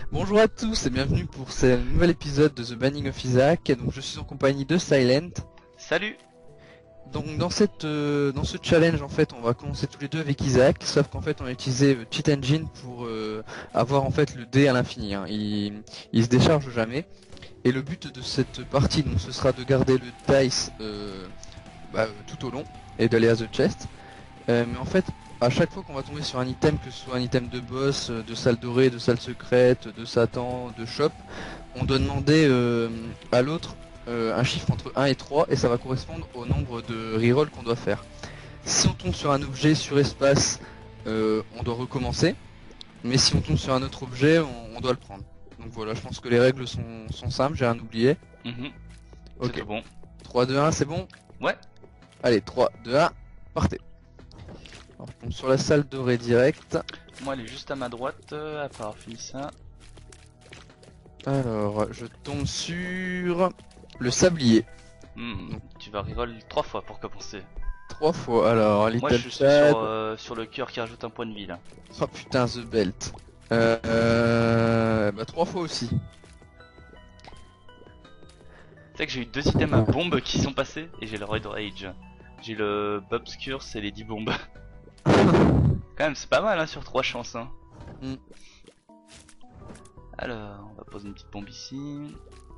Bonjour à tous et bienvenue pour ce nouvel épisode de The Banning of Isaac. Donc je suis en compagnie de Silent. Salut. Donc dans ce challenge en fait on va commencer tous les deux avec Isaac, sauf qu'en fait on a utilisé Cheat Engine pour avoir en fait le dé à l'infini. Hein. Il se décharge jamais. Et le but de cette partie donc ce sera de garder le dice tout au long et d'aller à the chest. Mais en fait, à chaque fois qu'on va tomber sur un item, que ce soit un item de boss, de salle dorée, de salle secrète, de Satan, de shop, on doit demander à l'autre un chiffre entre 1 et 3 et ça va correspondre au nombre de reroll qu'on doit faire. Si on tombe sur un objet sur espace, on doit recommencer, mais si on tombe sur un autre objet, on doit le prendre. Donc voilà, je pense que les règles sont simples, j'ai rien oublié. C'est Ok, tout bon. 3, 2, 1, c'est bon? Ouais. Allez, 3, 2, 1, partez. Alors, je tombe sur la salle dorée direct. Moi, elle est juste à ma droite, après avoir fini ça. Alors, je tombe sur le sablier. Tu vas reroll 3 fois pour commencer. 3 fois. Alors, Moi, Little je suis Chad. sur le cœur qui rajoute un point de vie là. Oh putain, The Belt. Bah 3 fois aussi. Tu sais que j'ai eu 2 items à bombe qui sont passés et j'ai le Red Rage. J'ai le Bob's Curse et les 10 bombes. Quand même, c'est pas mal hein, sur 3 chances. Hein. Mm. Alors, on va poser une petite bombe ici.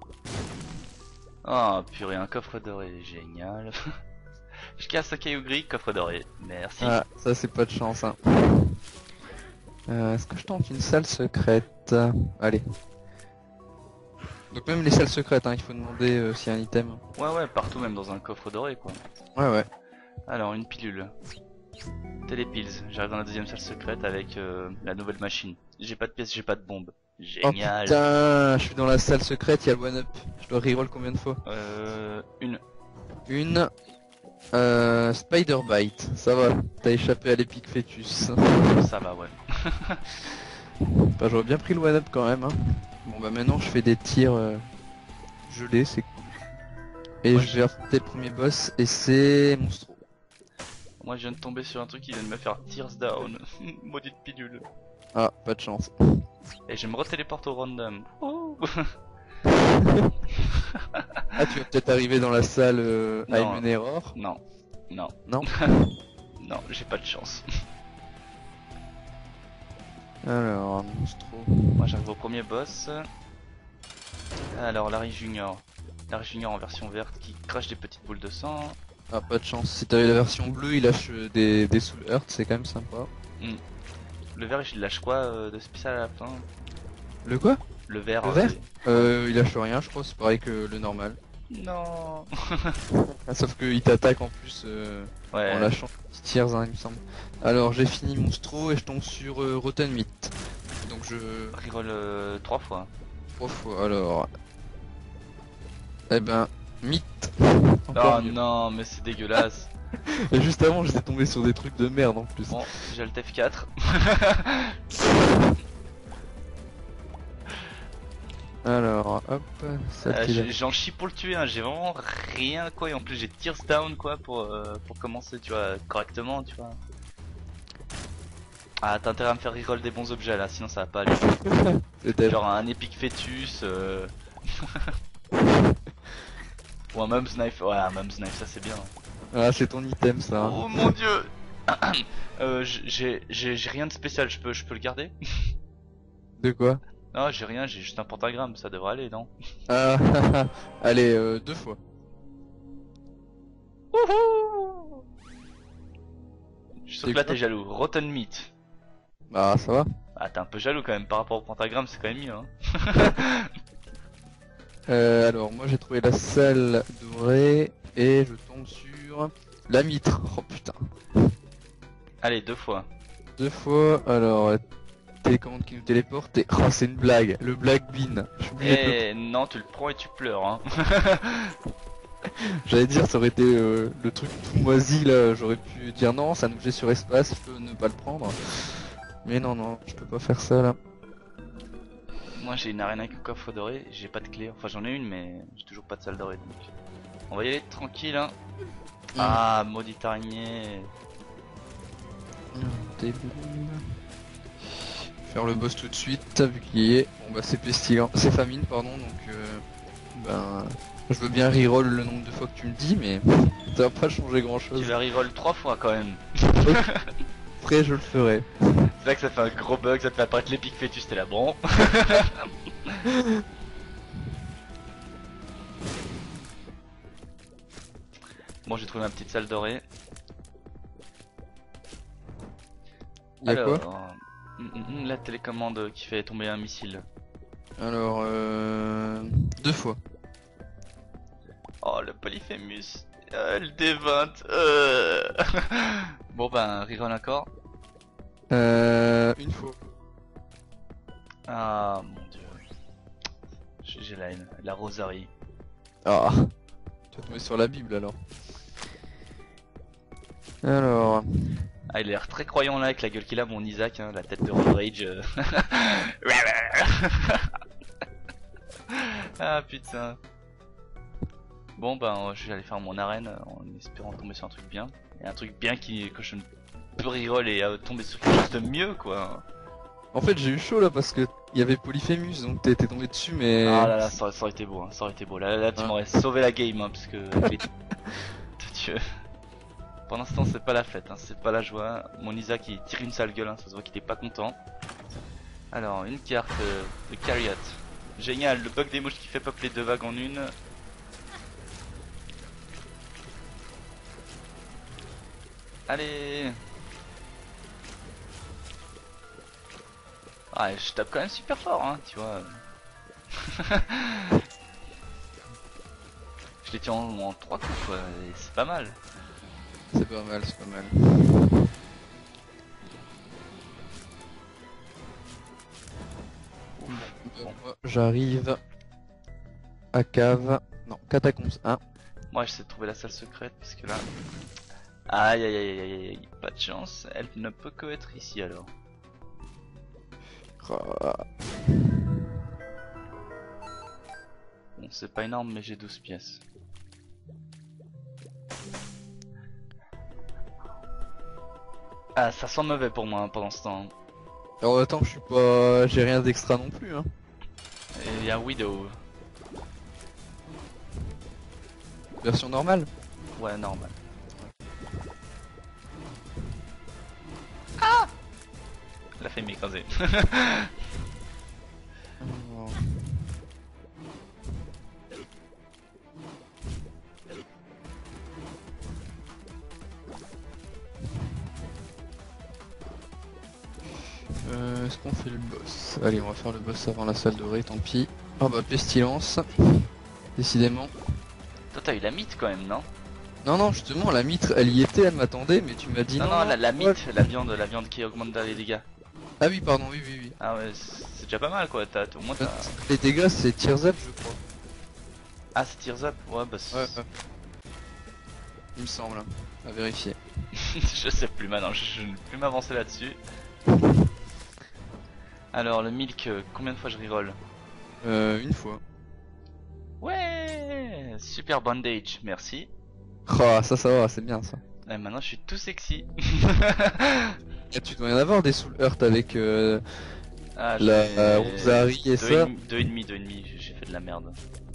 Oh purée, un coffre doré, génial. Je casse un caillou gris, coffre doré. Merci. Ah, ça c'est pas de chance. Hein. Est-ce que je tente une salle secrète? Allez. Donc même les salles secrètes, hein, il faut demander s'il y a un item. Ouais, partout même dans un coffre doré quoi. Ouais. Alors, une pilule. Télépills, j'arrive dans la deuxième salle secrète avec la nouvelle machine. J'ai pas de pièces, j'ai pas de bombe. Oh Génial. putain, je suis dans la salle secrète, il y a le one up. Je dois reroll combien de fois? Une. Une. Spider Bite, ça va, t'as échappé à l'épic fœtus. Ça va, ouais. Bah, j'aurais bien pris le one up quand même. Hein. Bon bah maintenant je fais des tirs gelés, c'est cool. Et Moi, je vais affronter le premier boss et c'est Monstro. Moi, je viens de tomber sur un truc qui vient de me faire tears down. Maudite pilule. Ah, pas de chance. Et je me retéléporte au random. Ouh. Ah, tu vas peut-être arriver dans la salle Non. I'm an Error. Non. Non. Non, j'ai pas de chance. Alors, Monstro. Moi, j'arrive au premier boss. Alors, Larry Junior. Larry Junior en version verte qui crache des petites boules de sang. Ah, pas de chance. Si t'avais la version bleue, il lâche des soul hurt, c'est quand même sympa. Le vert, il lâche quoi de spécial à la fin? Le quoi? Le vert. Le vert il lâche rien, je crois, c'est pareil que le normal. Non. Ah, sauf qu'il t'attaque en plus Ouais. en lâchant des petits tirs, hein, il me semble. Alors j'ai fini Monstro et je tombe sur Rotten Meat. Donc je... Reroll 3 fois. 3 fois, alors... Eh ben, Meat. Oh Encore mieux. non, mais c'est dégueulasse. Et juste avant j'étais tombé sur des trucs de merde en plus. Bon, j'ai le F4. Alors, hop, ça J'en chie pour le tuer, hein. J'ai vraiment rien quoi. Et en plus, j'ai tears down quoi pour commencer, tu vois, correctement, tu vois. Ah, t'as intérêt à me faire reroll des bons objets là, sinon ça va pas aller. peut-être. Genre un épic fœtus. Ou un mum's knife. Ouais, un mum's knife, ça c'est bien. Ah, c'est ton item ça. Hein. Oh mon dieu. J'ai rien de spécial, je peux le garder? De quoi? Non, j'ai rien, j'ai juste un pentagramme, ça devrait aller, non? Ah, allez, 2 fois. Wouhou! Je suis sûr que là quoi t'es jaloux. Rotten meat. Bah ça va. Ah, t'es un peu jaloux quand même par rapport au pentagramme, c'est quand même mieux. Hein. Alors moi j'ai trouvé la salle dorée et je tombe sur la mitre. Oh putain. Allez, 2 fois. 2 fois, alors télécommande qui nous téléporte et... Oh c'est une blague, le black bean. J'ai oublié de Eh non, tu le prends et tu pleures. Hein. J'allais dire ça aurait été le truc tout moisi là, j'aurais pu dire non, ça nous jette sur espace, je peux ne pas le prendre. Mais non, je peux pas faire ça là. Moi j'ai une arène avec un coffre doré, j'ai pas de clé. Enfin j'en ai une mais j'ai toujours pas de salle dorée donc. On va y aller tranquille hein. Ah, maudite araignée. faire le boss tout de suite, vu qu'il y est. Bon bah c'est pestilent, c'est famine pardon, donc ben je veux bien reroll le nombre de fois que tu me dis, mais ça va pas changer grand chose. Tu vas reroll 3 fois quand même. Après je le ferai. C'est là que ça fait un gros bug, ça te fait apparaître l'épic fœtus, t'es là bon. Bon, j'ai trouvé ma petite salle dorée. Y'a quoi? La télécommande qui fait tomber un missile. Alors 2 fois. Oh, le Polyphémus. Le D20. Bon, ben, reroll encore. Une fois. Ah, mon dieu. J'ai la haine. La rosarie. Ah, tu vas tomber sur la Bible alors. Alors, Ah, il a l'air très croyant là avec la gueule qu'il a, mon Isaac, hein, la tête de Road Rage. Ah putain. Bon ben je vais aller faire mon arène en espérant tomber sur un truc bien. Et un truc bien que je ne peux reroll et tomber sur quelque chose de mieux quoi. en fait j'ai eu chaud là parce que il y avait Polyphémus donc t'es tombé dessus mais... Ah là là, ça aurait été beau, hein, ça aurait été beau. Là tu m'aurais sauvé la game hein, parce que... Dieu. Pour l'instant c'est pas la fête, hein, c'est pas la joie. Mon Isaac il tire une sale gueule, hein, ça se voit qu'il est pas content. Alors une carte de Chariot. Génial, le bug des mouches qui fait pop les 2 vagues en une. Allez. Ah, je tape quand même super fort, hein, tu vois. Je les tiens en 3 coups, quoi, et c'est pas mal. C'est pas mal, c'est pas mal. Bon. Moi j'arrive à cave, non, catacombes 1. Moi j'essaie de trouver la salle secrète, parce que là... Aïe aïe aïe aïe aïe, pas de chance, elle ne peut que être ici alors. Bon, c'est pas énorme, mais j'ai 12 pièces. Ah, ça sent mauvais pour moi hein, pendant ce temps. Alors attends, je suis pas... j'ai rien d'extra non plus hein. Et il y a Widow. Version normale. Ouais, normal. Ah! Elle a fait m'écraser. Alors, est-ce qu'on fait le boss? Allez, on va faire le boss avant la salle dorée, tant pis. Ah bah pestilence. Décidément. Toi t'as eu la mythe quand même, non? Non non, justement la mitre elle y était, elle m'attendait mais tu m'as dit Non, non. non, la ouais. mythe, la viande qui augmente les dégâts. Ah oui pardon, oui oui oui. Ah ouais, c'est déjà pas mal quoi, au moins t'as... Les dégâts c'est Tears Up je crois. Ah c'est Tears Up, ouais bah c'est... Ouais. Il me semble, hein. À vérifier. Je sais plus maintenant, je ne peux plus m'avancer là-dessus. Alors le milk, combien de fois je reroll? Une fois. Ouais, super bandage, merci. Oh ça va, c'est bien ça. Et maintenant je suis tout sexy. Et tu dois y en avoir des soul hurt avec Ah, la Rosary et ça. 2,5, j'ai fait de la merde.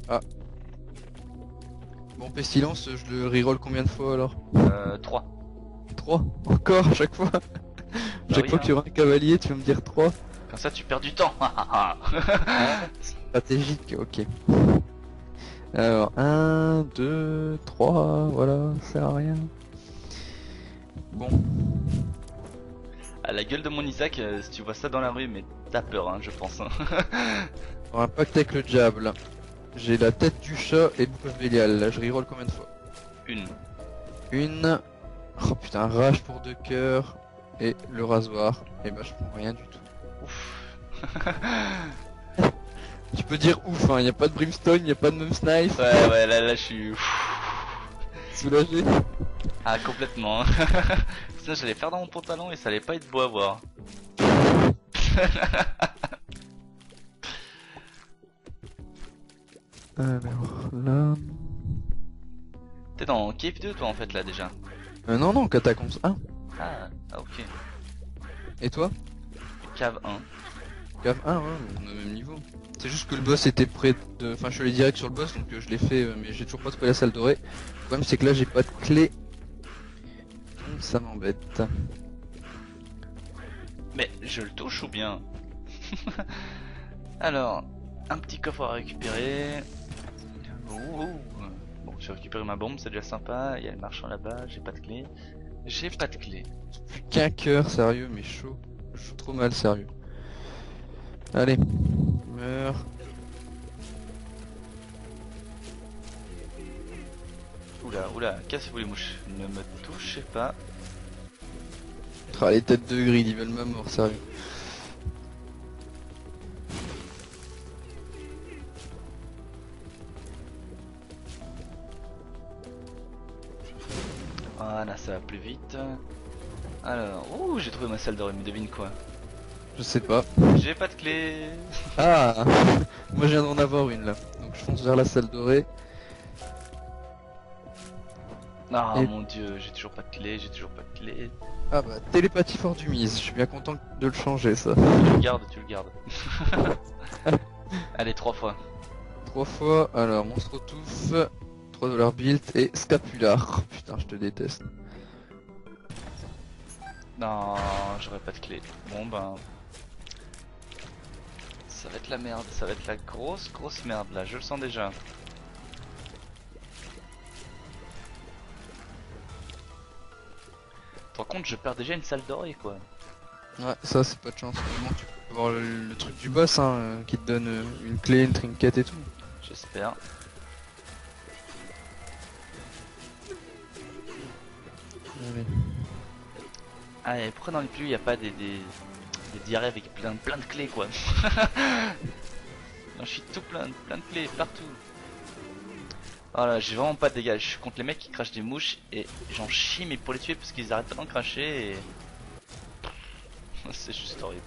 Bon pestilence, je le reroll combien de fois alors? 3. 3 encore à chaque fois. Chaque oui, fois hein. qu'il y aura un cavalier, tu vas me dire 3. Comme ça tu perds du temps. Stratégique, ok. Alors 1, 2, 3, voilà, ça sert à rien. Bon. À la gueule de mon Isaac, si tu vois ça dans la rue, mais t'as peur, hein, je pense. Hein. On un pacte avec le diable. J'ai la tête du chat et boucle Bélial. Là, je reroll combien de fois? Une. Oh putain, rage pour 2 cœurs. Et le rasoir. Et bah, je prends rien du tout. Ouf. Tu peux dire ouf, hein. Y a pas de brimstone, y a pas de mum snipe. Ouais, là je suis... Soulagé. Ah, complètement. Putain, j'allais faire dans mon pantalon et ça allait pas être beau à voir. Alors là. T'es dans Cave 2 toi en fait là déjà. Non, non, Catacombs 1. Ah ok. Et toi? Cave 1. Cave 1, ouais, on est au même niveau. C'est juste que le boss était près de... Enfin, je suis allé direct sur le boss, donc je l'ai fait, mais j'ai toujours pas trouvé la salle dorée. Le problème, c'est que là, j'ai pas de clé. Donc ça m'embête. Mais je le touche ou bien? Alors, un petit coffre à récupérer. Ouh. Bon, j'ai récupéré ma bombe, c'est déjà sympa. Il y a le marchand là-bas, j'ai pas de clé. J'ai pas de clé. Plus qu'un cœur, sérieux, mais chaud. Je joue trop mal, sérieux. Allez, meurs. Oula, cassez-vous les mouches. Ne me touchez pas. Ah, les têtes de grid, ils veulent ma mort, sérieux. Voilà, ça va plus vite. Alors, ouh, j'ai trouvé ma salle dorée, mais devine quoi? Je sais pas. J'ai pas de clé. Ah moi, je viens d'en avoir une, là. Donc, je fonce vers la salle dorée. Ah Et- mon dieu, j'ai toujours pas de clé, j'ai toujours pas de clé. Ah bah, télépathie fort du mise. Je suis bien content de le changer, ça. Tu le gardes, tu le gardes. Allez, 3 fois. 3 fois, alors, monstre touffe, 3 $ build et scapular. Oh, putain, je te déteste. Non, j'aurais pas de clé. Bon ben... Ça va être la merde, ça va être la grosse merde là, je le sens déjà. Par contre, je perds déjà une salle dorée quoi. Ouais, ça, c'est pas de chance. Mais bon, tu peux avoir le truc du boss, hein, qui te donne une clé, une trinket et tout. J'espère. Allez. Ah et pourquoi dans les pluies il n'y a pas des diarrhées avec plein de clés quoi. Non, je suis tout plein de clés partout. Voilà, j'ai vraiment pas de dégâts. Je suis contre les mecs qui crachent des mouches et j'en chie mais pour les tuer parce qu'ils arrêtent pas d'en cracher et... C'est juste horrible.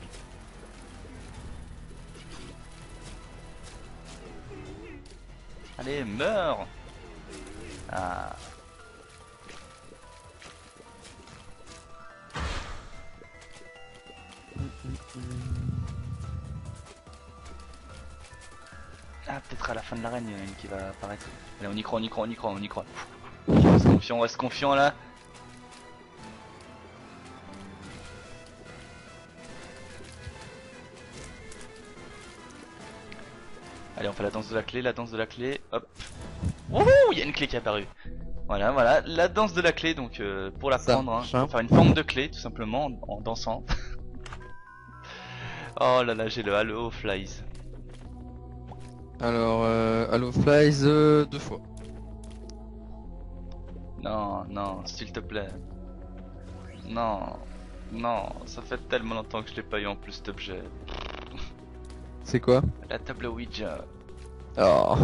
Allez, meurs. Ah. Ah, peut-être à la fin de l'arène, il y en a une qui va apparaître. Allez, on y croit, on y croit, on y croit, on y croit. On reste confiant là. Allez, on fait la danse de la clé, hop. Wouhou, il y a une clé qui est apparue. Voilà, la danse de la clé, donc pour la Ça prendre, hein, marche, hein. faut faire une forme de clé tout simplement en dansant. Oh là là, j'ai le Halo Flies. Alors, Halo Flies, 2 fois. Non, s'il te plaît. Non, ça fait tellement longtemps que je l'ai pas eu en plus cet objet. C'est quoi? La table Ouija. Oh.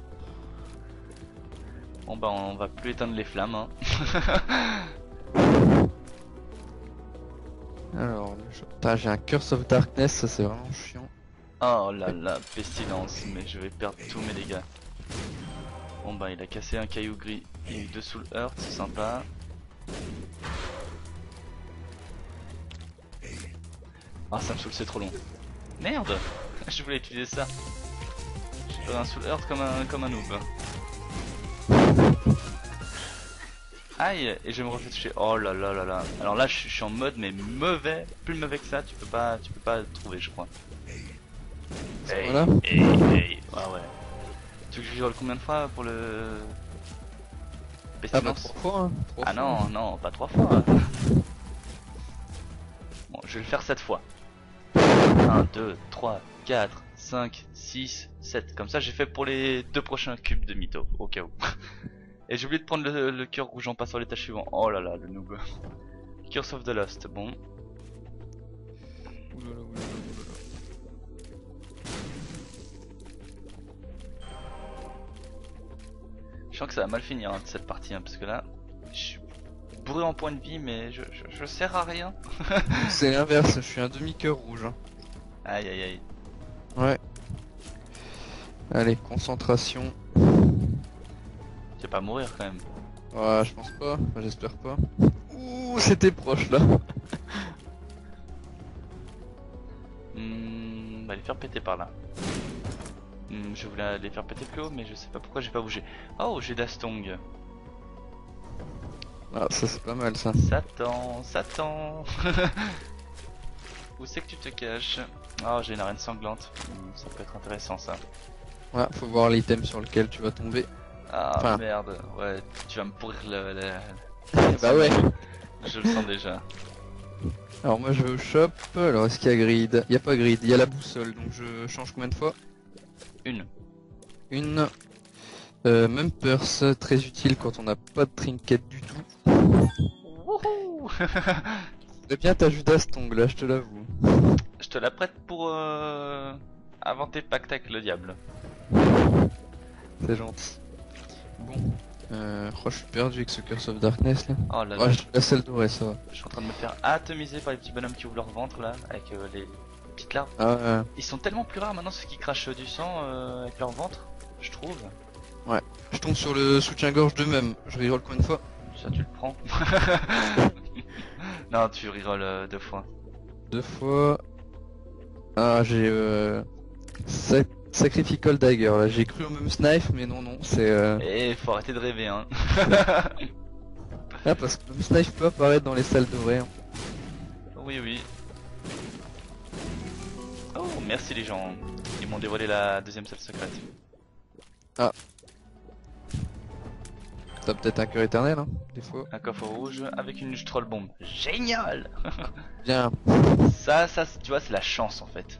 Bon bah on va plus éteindre les flammes hein. Alors, putain, j'ai un Curse of Darkness, ça c'est vraiment chiant. Oh là là, pestilence, mais je vais perdre tous mes dégâts. Bon bah il a cassé un caillou gris et eu 2 Soul Heart, c'est sympa. Ah ça me saoule, c'est trop long. Merde. Je voulais utiliser ça. J'ai fait un Soul Heart comme un noob. Aïe, et je me refais toucher. Oh là là là là. Alors là je suis en mode mais mauvais, plus mauvais que ça, tu peux pas trouver je crois. Hey, Voilà. hey. Ah ouais. Tu veux que je vire combien de fois pour le... Ah bah Pestilence 3 fois, hein. 3 Ah fois. non, pas 3 fois. Bon, je vais le faire 7 fois. 1, 2, 3, 4, 5, 6, 7. Comme ça j'ai fait pour les 2 prochains cubes de mytho, au cas où. Et j'ai oublié de prendre le cœur rouge en passant à l'étage suivant. Oh là là, le noob. Curse of the Lost, bon. Oulala, oulala, oulala. Je sens que ça va mal finir hein, cette partie, hein, parce que là, je suis bourré en points de vie, mais je sers à rien. C'est l'inverse, je suis un demi-cœur rouge. Hein. Aïe aïe aïe. Ouais. Allez, concentration. Tu vas pas mourir quand même. Ouais, je pense pas, enfin, j'espère pas. Ouh, c'était proche là. Bah faire péter par là. Je voulais les faire péter plus haut, mais je sais pas pourquoi j'ai pas bougé. Oh, j'ai d'Astong. Ah, ça c'est pas mal ça. Satan, Satan. Où c'est que tu te caches? Oh, j'ai une arène sanglante. Ça peut être intéressant ça. Ouais, faut voir l'item sur lequel tu vas tomber. Ah Enfin. merde, ouais, tu vas me pourrir le... Bah ouais. Je le sens déjà. Alors moi je vais au shop, alors est-ce qu'il y a grid? Il y a pas grid, il y a la boussole, donc je change combien de fois? Une. Une. Même purse, très utile quand on n'a pas de trinket du tout. Wouhou. C'est bien ta Judas Tong là, je te l'avoue. Je te la prête pour inventer pacte avec le diable. C'est gentil. Bon. Je suis perdu avec ce Curse of Darkness là. Oh là Oh, là, j'ai la selle dorée, ça va. je suis en train de me faire atomiser par les petits bonhommes qui ouvrent leur ventre là, avec les petites larves. Ah ouais. Ils sont tellement plus rares maintenant ceux qui crachent du sang avec leur ventre, je trouve. Je tombe sur le soutien-gorge d'eux-mêmes. Je reroll combien de fois? Ça tu le prends. Non, tu reroll 2 fois. 2 fois. Ah, j'ai Sacrificial Dagger là. J'ai cru au même snipe, mais non, c'est. Et faut arrêter de rêver hein. Ah, parce que le même snipe peut apparaître dans les salles dorées. Hein. Oui, oui. Oh, merci les gens. Ils m'ont dévoilé la deuxième salle secrète. T'as peut-être un cœur éternel, hein, des fois. Un coffre rouge avec une troll bombe. Génial. Bien. Ça, tu vois, c'est la chance en fait.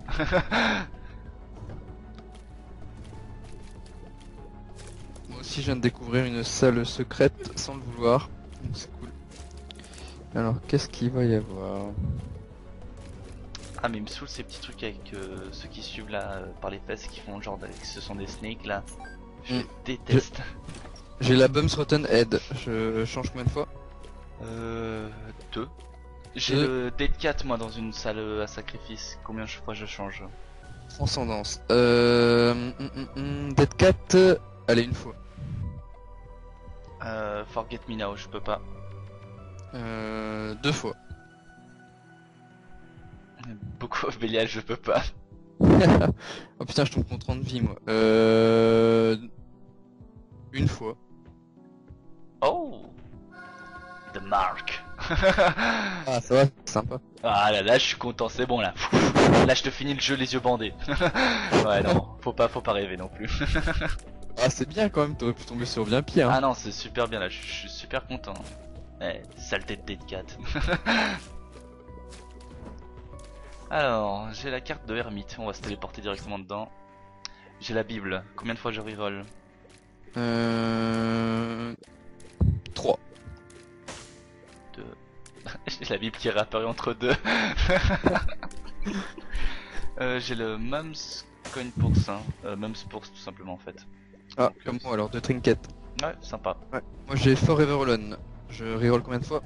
Moi aussi, je viens de découvrir une salle secrète sans le vouloir. Donc c'est cool. Alors, qu'est-ce qu'il va y avoir? Ah, mais il me saoule ces petits trucs avec ceux qui suivent là par les fesses qui font genre que ce sont des snakes là. Je les déteste. J'ai la Bums Rotten Head. Je change combien de fois? 2. J'ai le Dead Cat moi dans une salle à sacrifice. Combien de fois je change? Transcendance. Dead Cat. Allez, une fois. Forget Me Now, je peux pas. 2 fois. Beaucoup of Belial, je peux pas. Oh putain, je tombe contre 30 vie moi. Une fois. Oh, The Mark. Ah, ça va, c'est sympa. Ah là là, je suis content, c'est bon là. Là, je te finis le jeu les yeux bandés. Ouais, non, faut pas rêver non plus. Ah, c'est bien quand même, t'aurais pu tomber sur bien pire. Hein. Ah non, c'est super bien là, je suis super content. Eh, saleté de Dead Cat. Alors, j'ai la carte de Hermite, on va se téléporter directement dedans. J'ai la Bible, combien de fois je reroll? 3. 2. J'ai la Bible qui est réapparue entre deux. J'ai le Mums Coin Purse, Mums Purse tout simplement en fait. Ah, Donc, comme moi alors, 2 trinkets. Ouais, sympa. Ouais. Moi j'ai Forever Alone. Je reroll combien de fois?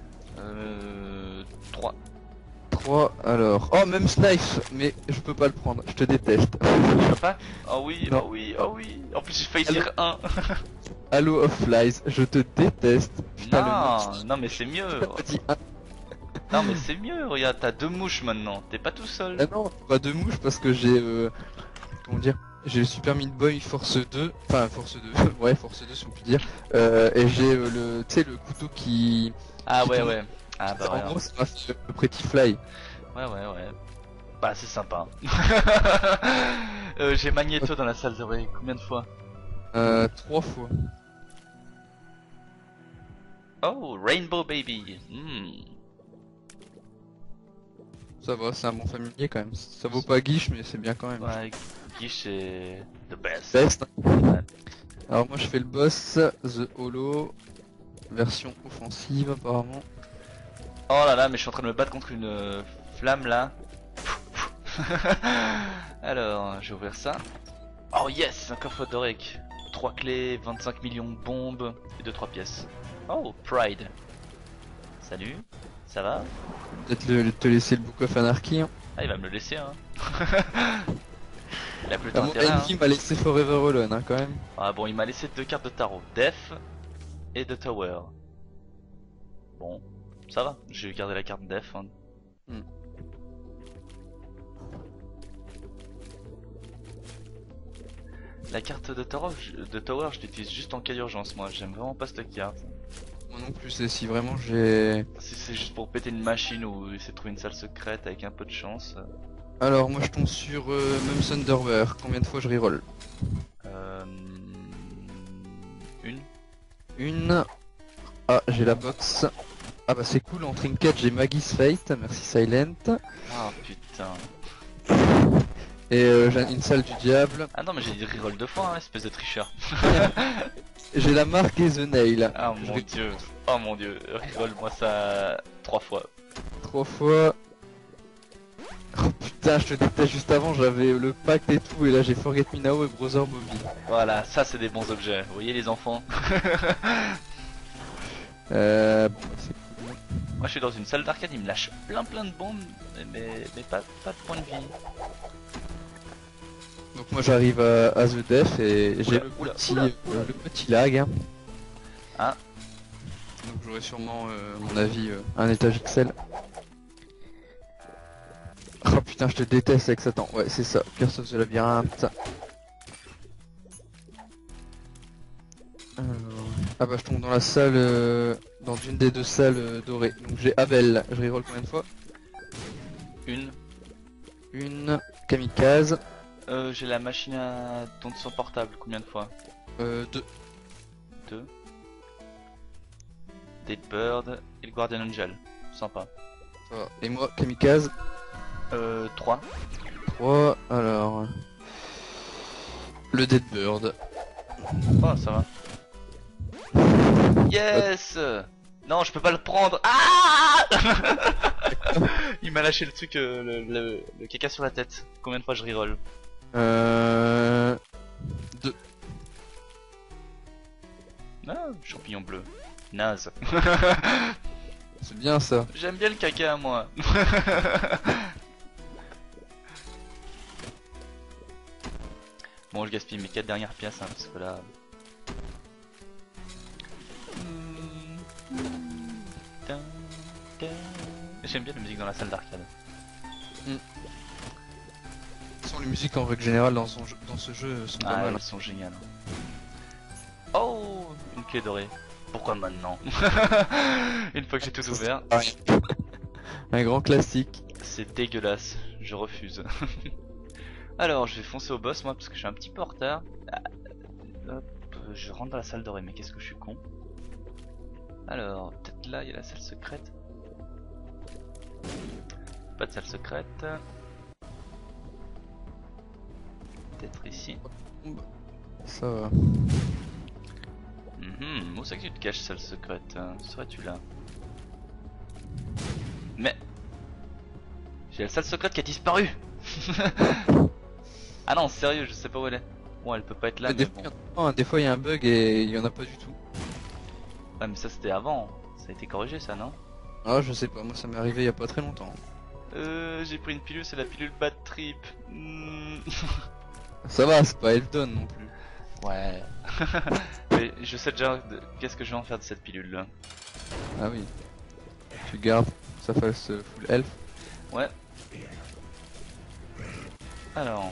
3. 3, alors. Oh, même snipe, mais je peux pas le prendre, je te déteste. Tu peux pas? Oh oui, Non. oh oui, oh oui. En plus j'ai failli dire 1. Halo of Flies, je te déteste. Putain, Non, non mais c'est mieux. le dit un. Non mais c'est mieux, regarde, t'as 2 mouches maintenant, t'es pas tout seul. Ah non, pas de mouche parce que j'ai comment dire, j'ai le Super Meat Boy Force 2, enfin Force 2, ouais Force 2 si on peut dire, et j'ai le, tu sais le couteau qui... Ah qui ouais tourne. ouais. Ah bah ouais. En gros ça m'a fait le Pretty Fly. Ouais ouais ouais. Bah c'est sympa. J'ai Magneto dans la salle de ré, combien de fois? 3 fois. Oh, Rainbow Baby. Ça va, c'est un bon familier quand même. Ça vaut pas Guiche mais c'est bien quand même. Ouais, Guiche c'est the best. Best. Ouais. Alors moi je fais le boss, The Hollow, version offensive apparemment. Oh là là, mais je suis en train de me battre contre une flamme là. Alors, je vais ouvrir ça. Oh yes, un coffre d'Orek. 3 clés, 25 millions de bombes et 2-3 pièces. Oh, Pride. Salut, ça va? Peut-être te laisser le Book of Anarchy. Hein. Ah, il va me le laisser hein. Il a plus Ah, mon d'intérêt hein. ennemi m'a laissé Forever Alone hein, quand même. Ah bon, il m'a laissé 2 cartes de tarot, Death et de Tower. Bon, ça va, j'ai gardé la carte Death. Hein. La carte de Tower, je l'utilise juste en cas d'urgence, moi. J'aime vraiment pas cette carte. Moi non plus, et si vraiment j'ai... Si c'est juste pour péter une machine ou essayer de trouver une salle secrète avec un peu de chance. Alors moi je tombe sur même Thunderwear, combien de fois je reroll? Euh... Une. Une... Ah, j'ai la box. Ah bah c'est cool, en trinket j'ai Maggie's Fate, merci Silent. Ah putain. Et j'ai une salle du diable. Ah non mais j'ai dit reroll 2 fois, hein, espèce de tricheur. J'ai la marque et The Nail. Ah mon dieu. Oh mon dieu. Reroll moi ça 3 fois. 3 fois. Oh putain, je te déteste, juste avant j'avais le pacte et tout, et là j'ai Forget Me Now et Brother Bobby. Voilà, ça c'est des bons objets. Vous voyez les enfants. Bon, c'est cool. Moi je suis dans une salle d'arcade, il me lâche plein de bombes, mais pas de points de vie. Donc moi j'arrive à The Def et j'ai Oula, le petit lag. Hein. Ah. Donc j'aurai sûrement, à mon avis, un étage XL. Oh putain, je te déteste avec Satan. Ouais, c'est ça, Curse of the Labyrinth. Ah bah je tombe dans la salle, dans une des 2 salles dorées. Donc j'ai Abel, je reroll combien de fois? Une. Kamikaze. J'ai la machine à ton son portable, combien de fois? 2. 2. Dead Bird et le Guardian Angel, sympa. Et moi, Kamikaze. 3. 3, alors... Le Dead Bird. Oh ça va. Yes. Non je peux pas le prendre. Ah. Il m'a lâché le truc, le caca sur la tête. Combien de fois je reroll? 2. Ah, champignon bleu. Naze. C'est bien ça. J'aime bien le caca moi. Bon je gaspille mes 4 dernières pièces hein, parce que là... J'aime bien la musique dans la salle d'arcade. Les musiques en règle générale dans ce jeu sont pas mal. Elles sont géniales. Oh, une clé dorée. Pourquoi maintenant? Une fois que j'ai tout ouvert. Un grand classique. C'est dégueulasse, je refuse. Alors, je vais foncer au boss moi parce que je suis un petit peu en retard. Hop, je rentre dans la salle dorée, mais qu'est-ce que je suis con. Alors, peut-être là il y a la salle secrète. Pas de salle secrète. Peut-être ici. Ça va. Où c'est que tu te caches, salle secrète? Serais-tu là? Mais j'ai la salle secrète qui a disparu. Ah non, sérieux, je sais pas où elle est. Bon, elle peut pas être là, mais bon. Des fois il y a un bug et il y en a pas du tout. Ouais, mais ça c'était avant. Ça a été corrigé, ça, non? Ah, je sais pas, moi ça m'est arrivé il y a pas très longtemps. J'ai pris une pilule, c'est la pilule Bad Trip. Ça va, c'est pas Elton non plus. Ouais. Mais je sais déjà qu'est-ce que je vais en faire de cette pilule là. Ah oui. Tu gardes, ça fasse full health. Ouais. Alors.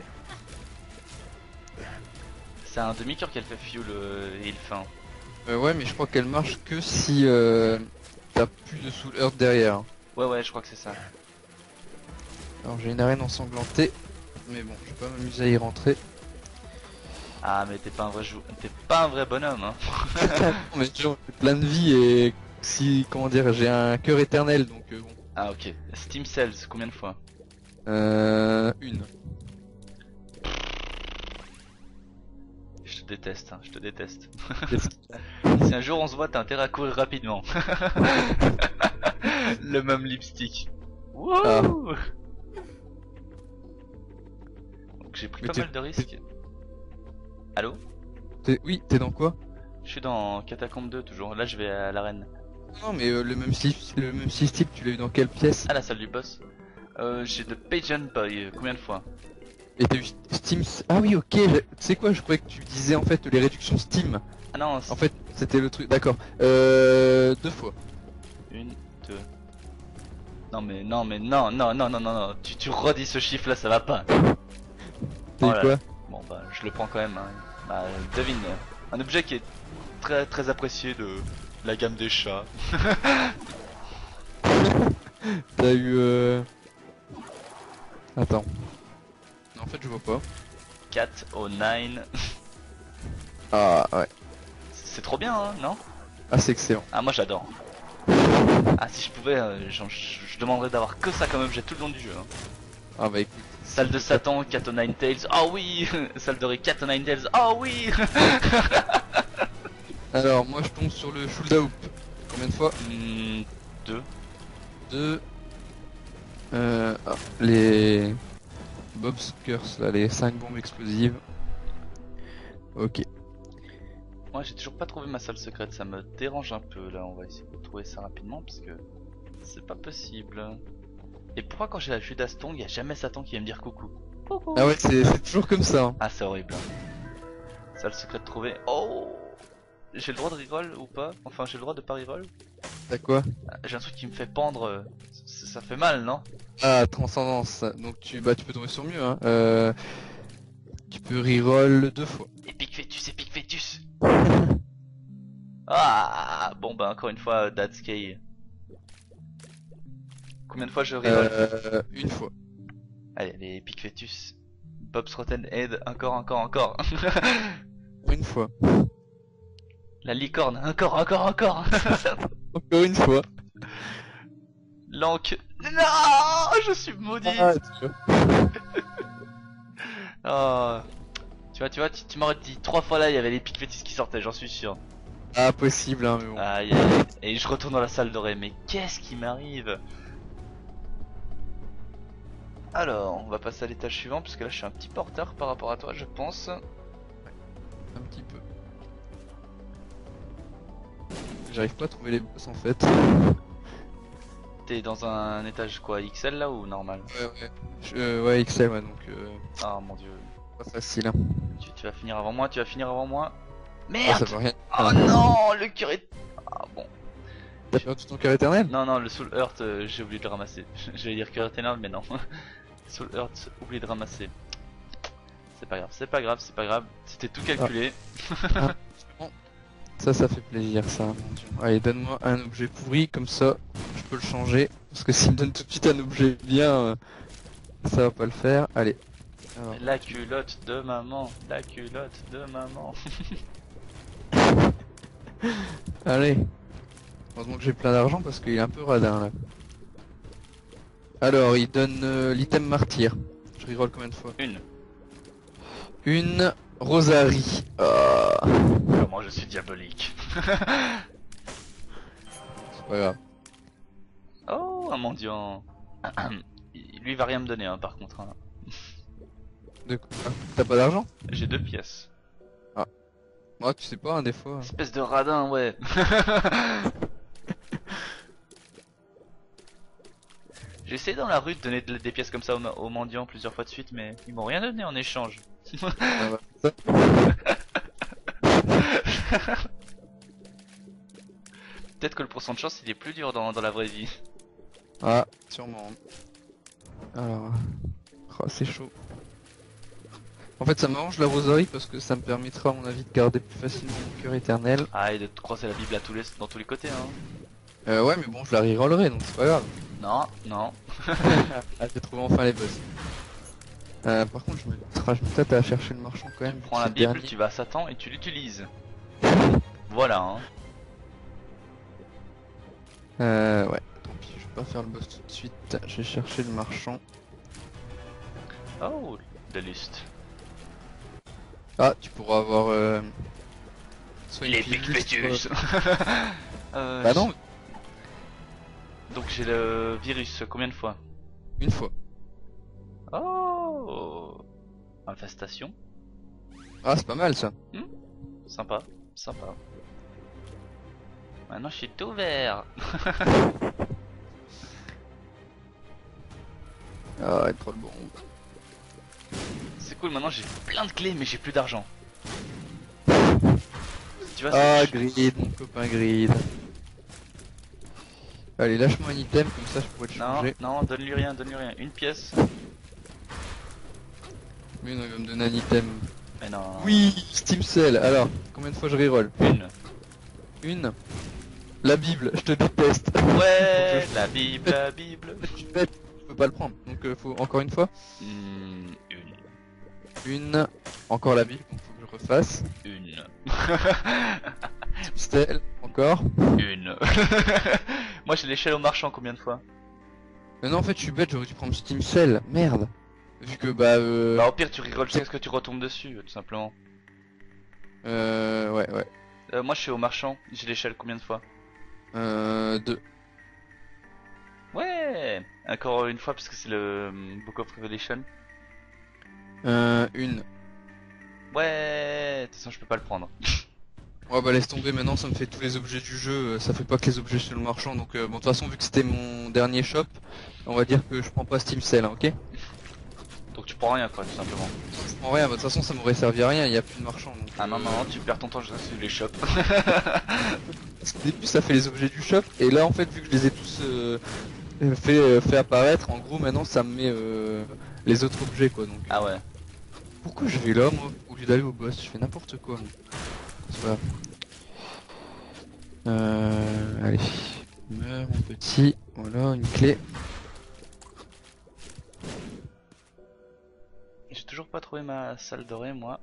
C'est un demi-cœur qu'elle fait fuel et il fin. Ouais, mais je crois qu'elle marche que si t'as plus de soul earth derrière. Ouais, je crois que c'est ça. Alors j'ai une arène ensanglantée, mais bon, je vais pas m'amuser à y rentrer. Ah mais t'es pas un vrai bonhomme hein. Mais j'ai toujours plein de vie et si, comment dire, j'ai un cœur éternel donc bon. Ah ok. Steam Cells, combien de fois? Une. Je te déteste, hein, je te déteste. Si un jour on se voit, t'as intérêt à courir rapidement. Le même lipstick. Wouh. Ah. Donc j'ai pris pas mal de risques. Allô? Oui, t'es dans quoi? Je suis dans Catacombe 2 toujours, là je vais à l'arène. Non mais le même système, tu l'as eu dans quelle pièce? Ah la salle du boss. J'ai de Pageant Boy, combien de fois? Et t'as eu Steam... Ah oui ok, tu sais quoi, je croyais que tu disais en fait les réductions Steam. Ah non, en fait c'était le truc, d'accord. 2 fois. Une, deux... Non, tu redis ce chiffre là, ça va pas. T'as eu quoi? Bon bah je je le prends quand même. Hein. Bah, devine, un objet qui est très très apprécié de la gamme des chats. T'as eu Attends. Non, en fait je vois pas. Cat o 9. Ah ouais. C'est trop bien, hein, non? Ah c'est excellent. Ah, moi j'adore. Ah, si je pouvais, je demanderais d'avoir que ça comme objet tout le long du jeu. Hein. Ah bah écoute. Salle de Satan, Cat o 9 Tails, oh oui. Salle de Ré, Cat o 9 Tails, oh oui. Alors moi je tombe sur le Shulda Hoop. Combien de fois? 2. 2. Les Bob's Curse là, les 5 bombes explosives. Ok. Moi j'ai toujours pas trouvé ma salle secrète, ça me dérange un peu là, on va essayer de trouver ça rapidement parce que c'est pas possible. Et pourquoi quand j'ai la Judas Tongue, y a jamais Satan qui vient me dire coucou? Coucou. Ah ouais c'est toujours comme ça. Hein. Ah, c'est horrible. Salle secrète trouvée. Oh, j'ai le droit de reroll ou pas? Enfin, j'ai le droit de pas reroll? T'as quoi? J'ai un truc qui me fait pendre, ça fait mal, non? Ah transcendance. Donc tu peux tomber sur mieux hein. Tu peux reroll 2 fois. Epic Fetus. Ah, bon bah encore une fois, Datskey. Combien de fois je reroll? Une fois. Allez, les Epic Fetus. Bob's Rotten Head, encore. Une fois. La licorne, encore. Encore une fois. Lank. Non, je suis maudit. Ah, tu vois. Oh. Tu vois, tu m'aurais dit 3 fois là, il y avait les Epic Fetus qui sortaient, j'en suis sûr. Ah possible hein mais bon. Aïe, et je retourne dans la salle dorée, mais qu'est-ce qui m'arrive? Alors, on va passer à l'étage suivant, parce que là je suis un petit peu en retard par rapport à toi, je pense. Un petit peu. J'arrive pas à trouver les boss en fait. T'es dans un étage quoi, XL là ou normal? Ouais. Ouais XL ouais donc Ah mon dieu. pas facile hein. Tu vas finir avant moi, Ah, Merde! ça veut rien. Oh non, le cœur est... Ah bon. T'as perdu ton cœur éternel? Non, le Soul Earth, j'ai oublié de le ramasser. J'allais dire cœur éternel, mais non. Soul Earth, oublié de ramasser. C'est pas grave. C'était tout calculé. Ça fait plaisir ça, mon dieu. Allez, donne-moi un objet pourri, comme ça je peux le changer. Parce que s'il me donne tout de suite un objet bien, ça va pas le faire. Allez. Alors, La culotte de maman. allez. Heureusement que j'ai plein d'argent parce qu'il est un peu radin là. Alors, il donne l'item martyr. Je reroll combien de fois? Une Rosary. Ah, Comment je suis diabolique. c'est pas grave. Oh, un mendiant. Lui va rien me donner, hein, par contre. Hein. De quoi? T'as pas d'argent? J'ai 2 pièces. Moi, tu sais pas, hein, des fois. Espèce de radin, ouais. J'ai essayé dans la rue de donner des pièces comme ça aux mendiants plusieurs fois de suite, mais ils m'ont rien donné en échange. Ah, bah, ça. Peut-être que le pourcent de chance il est plus dur dans la vraie vie. Ah, sûrement. Alors, oh, c'est chaud. En fait, ça m'arrange la roserie parce que ça me permettra, à mon avis, de garder plus facilement mon cœur éternel. Ah, et de te croiser la Bible dans tous les côtés, hein. Ouais, mais bon, je la rerollerai donc c'est pas grave. Non. Ah, j'ai trouvé enfin les boss. Par contre, je me tâte à chercher le marchand quand même. Tu prends la c'est le Bible, dernier. tu vas à Satan et tu l'utilises. Voilà, hein. Ouais, tant pis, je vais pas faire le boss tout de suite. Je vais chercher le marchand. Oh, de lust. Ah, tu pourras avoir soit une Les pilule, Picpetus. Bah non, Donc j'ai le virus, combien de fois? une fois. Oh, infestation. Ah, c'est pas mal ça. Sympa. Maintenant je suis tout vert. Ah, ouais, trop le bon. C'est cool, maintenant j'ai plein de clés mais j'ai plus d'argent. Tu vois, Ah, c'est- Grid, mon copain Grid. Allez, lâche-moi un item, comme ça je pourrais te changer. Non, donne-lui rien. Une pièce. Mais non, il va me donner un item. Mais non. Oui, Steam Cell. Alors, combien de fois je reroll? Une. Une. La Bible, je te déteste. Ouais, Faut que la Bible, la Bible. je bête, je peux pas le prendre. Donc faut encore une fois. Une. Une. Encore la Bible, donc faut que je refasse. Une. Steam Cell, encore. Une. Moi j'ai l'échelle au marchand combien de fois? Mais non, en fait, je suis bête, j'aurais dû prendre Steam Cell. Merde. Vu que Bah au pire tu rigoles jusqu'à ce que tu retombes dessus, tout simplement. Ouais, ouais. Moi je suis au marchand, j'ai l'échelle combien de fois? Deux. Ouais. Encore une fois parce que c'est le Book of Revelation. Une. Ouais. De toute façon je peux pas le prendre. Ouais, bah laisse tomber, maintenant ça me fait tous les objets du jeu, ça fait pas que les objets sur le marchand, donc bon, de toute façon, vu que c'était mon dernier shop, on va dire que je prends pas Steam Cell, hein, ok? Donc tu prends rien quoi tout simplement. Je prends rien, bah, de toute façon ça m'aurait servi à rien, il y a plus de marchand, donc... Ah non non, non tu perds ton temps juste sur les shops. Parce qu'au début ça fait les objets du shop, et là en fait, vu que je les ai tous fait apparaître, en gros maintenant ça me met les autres objets, quoi, donc... Ah ouais. Pourquoi je vais là, moi, au lieu d'aller au boss? Je fais n'importe quoi, moi. C'est pas grave. Allez. Meurs mon petit. Voilà, une clé. J'ai toujours pas trouvé ma salle dorée moi.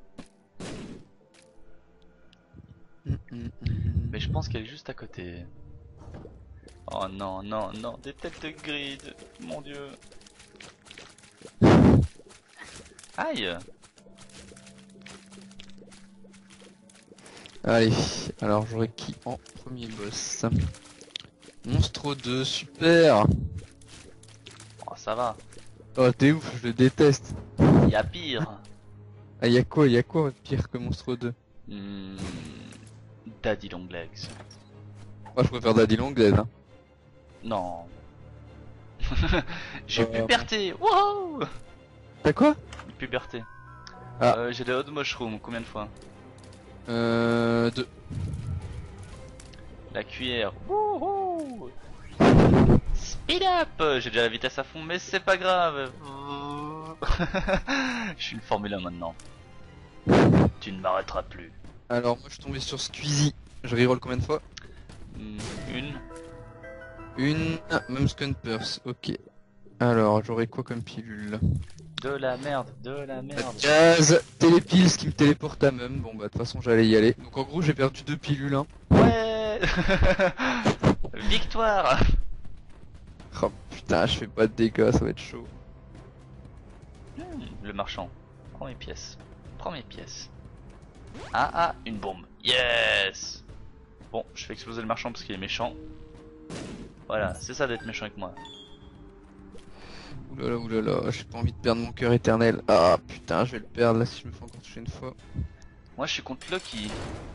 Mais je pense qu'elle est juste à côté. Oh non, non, non, des têtes de grid, mon dieu. Aïe. Allez, alors j'aurai qui en premier boss? Monstro 2, super. Oh ça va. Oh t'es ouf, je le déteste. Y'a pire. Ah y'a quoi de pire que Monstro 2? Hmm, Daddy Longlegs. Moi je préfère Daddy Longlegs, hein. Non. J'ai puberté. Wow. T'as quoi? Puberté. Ah. J'ai des Odd Mushroom, combien de fois? 2. La cuillère. Wouhou. Speed up. J'ai déjà la vitesse à fond, mais c'est pas grave. Je suis une Formule 1 maintenant. Tu ne m'arrêteras plus. Alors moi je suis tombé sur Squeezie. Je reroll combien de fois? Une. Une. Mumscon Purse, ok. Alors j'aurai quoi comme pilule? De la merde, de la merde. Gaz, télépile, ce qui me téléporte à Mum. Bon bah de toute façon j'allais y aller. Donc en gros j'ai perdu 2 pilules, hein. Ouais. Victoire. Oh putain, je fais pas de dégâts, ça va être chaud. Le marchand. Prends mes pièces. Prends mes pièces. Ah ah, une bombe. Yes. Bon, je fais exploser le marchand parce qu'il est méchant. Voilà, c'est ça d'être méchant avec moi. Oulala, j'ai pas envie de perdre mon cœur éternel. Ah putain, je vais le perdre là si je me fais encore toucher une fois. Moi je suis contre Loki.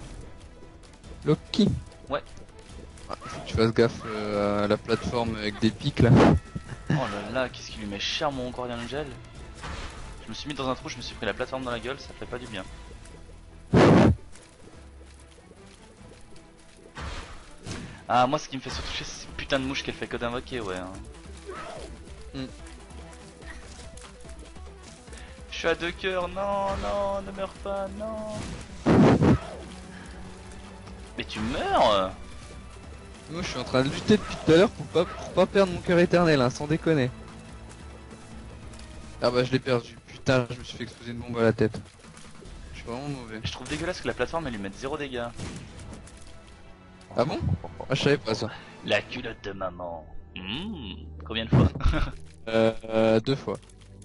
Loki. Ouais. Ah, faut que tu fasses gaffe à la plateforme avec des pics là. Oh là là, qu'est-ce qui lui met cher mon Guardian Angel. Je me suis mis dans un trou, je me suis pris la plateforme dans la gueule, ça fait pas du bien. Ah moi ce qui me fait surtout chier c'est ces putains de mouches qu'elle fait que d'invoquer, ouais. Je suis à 2 cœurs, non, non, ne meurs pas, non. Mais tu meurs. Moi je suis en train de lutter depuis tout à l'heure pour pas perdre mon cœur éternel, hein, sans déconner. Ah bah je l'ai perdu, putain je me suis fait exploser une bombe à la tête. Je suis vraiment mauvais. Je trouve dégueulasse que la plateforme elle lui mette 0 dégâts. Ah bon? Ah je savais pas ça. La culotte de maman. Combien de fois? 2 fois.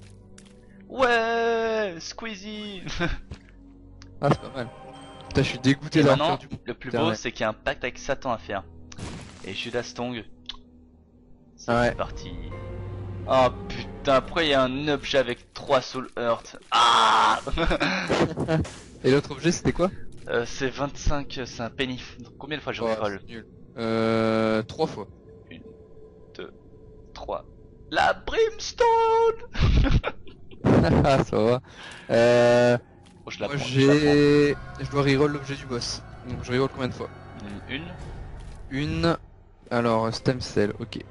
Ouais, Squeezie. Ah c'est pas mal. Putain je suis dégoûté Et d'avoir maintenant, perdu mon le plus beau éternel. c'est qu'il y a un pacte avec Satan à faire. Et Judas Tong, c'est Ouais. parti. Oh putain, pourquoi il y a un objet avec 3 Soul Heart? Ah. Et l'autre objet c'était quoi? C'est 25, c'est un penny. Donc combien de fois je Oh, reroll? c'est nul. 3 fois. 1, 2, 3. La brimstone. Ah ça va. Oh, je la Moi prends, je la je dois reroll l'objet du boss. Donc je reroll combien de fois? prends. Une. Une. Alors stem cell, ok.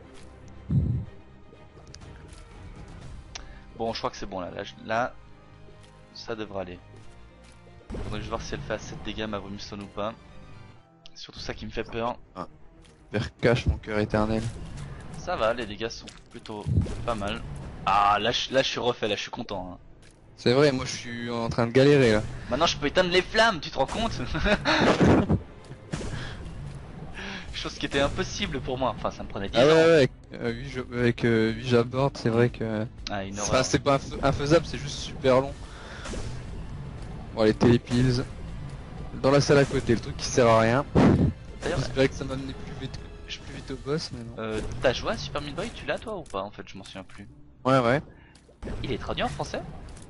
Bon, je crois que c'est bon là. Là, ça devrait aller. Faudrait que je vois si elle fait assez de dégâts ma Brimstone ou pas. C'est surtout ça qui me fait peur. Vers cache mon cœur éternel. Ça va, les dégâts sont plutôt pas mal. Ah là je suis refait, là je suis content. Hein. C'est vrai, moi je suis en train de galérer là. Maintenant je peux éteindre les flammes, tu te rends compte? Chose qui était impossible pour moi, enfin ça me prenait 10 Ah ouais, ans. ouais, avec 8 jabboards, c'est vrai que... Ah, une Enfin, horreur. c'est pas infaisable, c'est juste super long. Bon, les télépills. Dans la salle à côté, le truc qui sert à rien. D'ailleurs, J'espérais que ça m'amenait plus vite au boss, mais non. t'as joué à Super Meat Boy, tu l'as toi ou pas? En fait, je m'en souviens plus. Ouais, ouais. Il est traduit en français?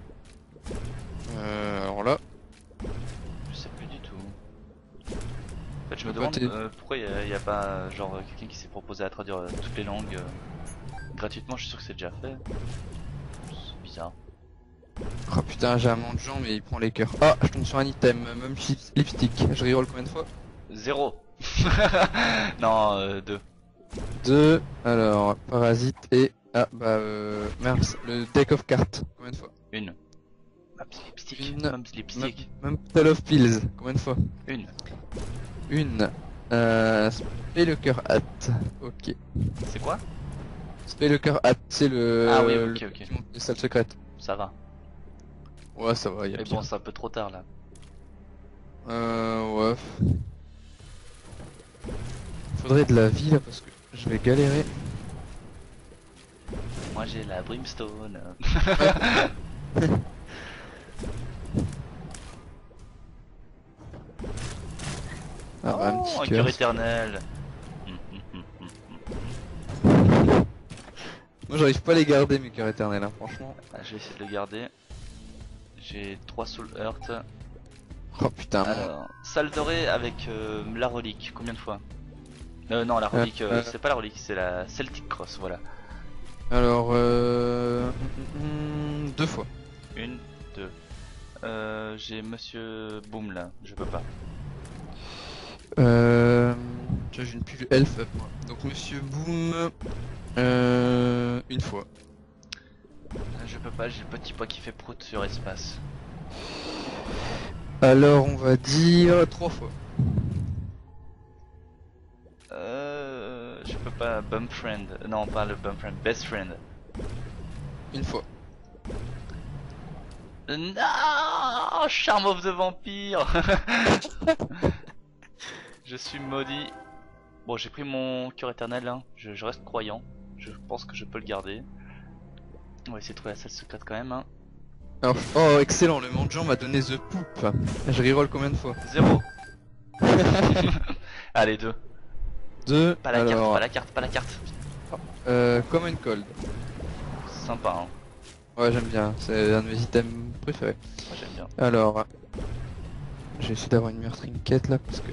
Alors là, Je sais plus du tout. En fait, je me Bah, demande pourquoi y a pas genre quelqu'un qui s'est proposé à traduire toutes les langues gratuitement. Je suis sûr que c'est déjà fait. C'est bizarre. oh putain, j'ai un manque de gens, mais il prend les cœurs. Ah, je tombe sur un item, même lipstick. Je reroll combien de fois? 0. Non, 2. 2. Alors, parasite et... Ah, bah merde, le deck of cartes. Combien de fois? Une. Mums lipstick. Une. Mums lipstick. Même Tale of Pills. Combien de fois? Une. Une. Spellker Hat. Ok. C'est quoi? Spellker Hat, c'est le... Ah oui, ok, le ok. qui monte les salles secrètes. Ça va. Ouais, ça va, Mais bon, c'est un peu trop tard là. Ouais. Faudrait de la vie là parce que je vais galérer. Moi j'ai la Brimstone. Ah bah, un Oh, petit un cœur. cœur éternel. Moi j'arrive pas à les garder mes cœurs éternels, hein, franchement. Ah, je vais essayer de le garder. J'ai 3 Soul Heart. Oh putain. Alors, salle dorée avec la relique, combien de fois? Non, la relique, c'est pas la relique, c'est la Celtic Cross, voilà. Alors, 2 fois. Une, deux. J'ai Monsieur Boom là, je peux pas. J'ai une pull elf up moi. Donc Monsieur Boom, une fois. Je peux pas, j'ai le petit poids qui fait prout sur espace. Alors on va dire 3 fois. Je peux pas, Bum Friend. Non, pas le Bum Friend, Best Friend. Une fois. Non, Charm of the Vampire. Je suis maudit. Bon, j'ai pris mon cœur éternel, hein. Je reste croyant. Je pense que je peux le garder. On va essayer de trouver la salle secrète quand même. Hein. Alors, oh excellent, le mendiant m'a donné the poop. Je reroll combien de fois? 0. Allez, 2. 2. Pas la carte, Alors, pas la carte, pas la carte. Common Cold. Sympa, hein. Ouais, j'aime bien, c'est un de mes items préférés. Moi j'aime bien. Alors, j'ai essayé d'avoir une meilleure trinket là parce que.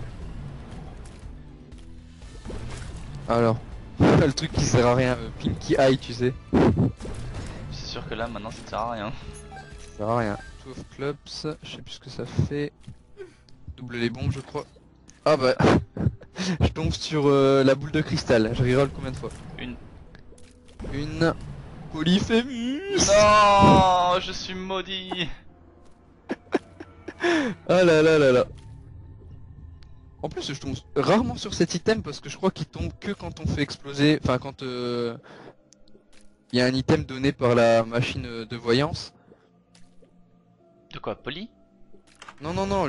Alors, le truc qui sert à rien, Pinky Eye, tu sais. C'est sûr que là maintenant ça sert à rien. Ça sert à rien. Two of Clubs, je sais plus ce que ça fait. Double les bombes, je crois. Ah bah, je tombe sur la boule de cristal. Je reroll combien de fois? Une. Une. Polyphémus. Non, je suis maudit. Ah là là là là. En plus, je tombe rarement sur cet item parce que je crois qu'il tombe que quand on fait exploser. Enfin, quand il y a un item donné par la machine de voyance. De quoi, Poly? Non, non, non,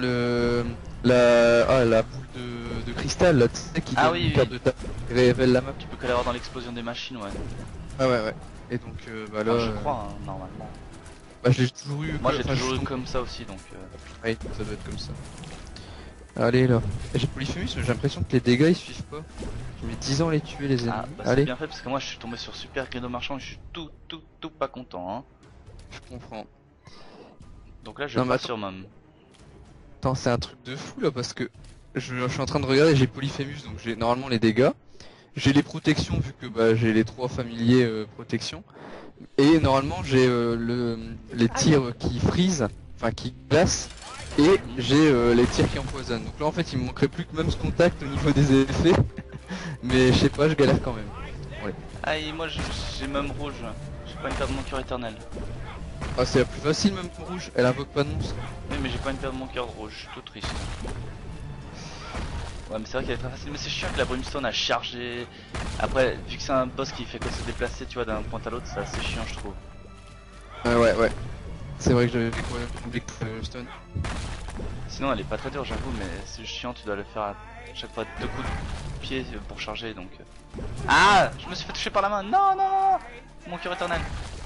la boule de cristal là, tu sais, qui Ah donne oui, une oui. carte de ta... qui révèle la map. Tu peux que l'avoir dans l'explosion des machines, ouais. Ah ouais, ouais. Et donc, bah là. Enfin, je crois, hein, normalement. Bah, je l'ai toujours eu. Moi j'ai enfin, toujours je eu tombe- comme ça aussi donc. Oui, ça doit être comme ça. Allez là. Et j'ai Polyphémus, mais j'ai l'impression que les dégâts ils suivent pas. Je mets 10 ans à les tuer les ennemis. Ah, bah c'est Allez, bien fait parce que moi je suis tombé sur Super Gredo Marchand, je suis tout pas content. Hein. je comprends. Donc là je Non, mais passe attends. sur Mom. Attends, c'est un truc de fou là parce que je suis en train de regarder, j'ai Polyphémus donc j'ai normalement les dégâts. J'ai les protections vu que bah, j'ai les 3 familiers protections. Et normalement j'ai les tirs qui freeze, enfin qui glacent. Et j'ai les tirs qui empoisonnent. Donc là en fait il me manquerait plus que même ce contact au niveau des effets. Mais je sais pas, je galère quand même. Aïe, moi j'ai Mom rouge, j'ai pas une carte de mon cœur éternel. Ah c'est la plus facile même pour rouge, elle invoque pas de monstre. Oui mais j'ai pas une paire de mon cœur rouge, je suis tout triste. Ouais, mais c'est vrai qu'elle est très facile, mais c'est chiant que la Brimstone a chargé. Après, vu que c'est un boss qui fait que se déplacer, tu vois, d'un point à l'autre, c'est assez chiant, je trouve. Ouais. C'est vrai que j'avais des problèmes avec Stone. Sinon, elle est pas très dure, j'avoue, mais c'est chiant, tu dois le faire à chaque fois 2 coups de pied pour charger, donc. Ah, je me suis fait toucher par la main. Non, non, non. Mon cœur éternel.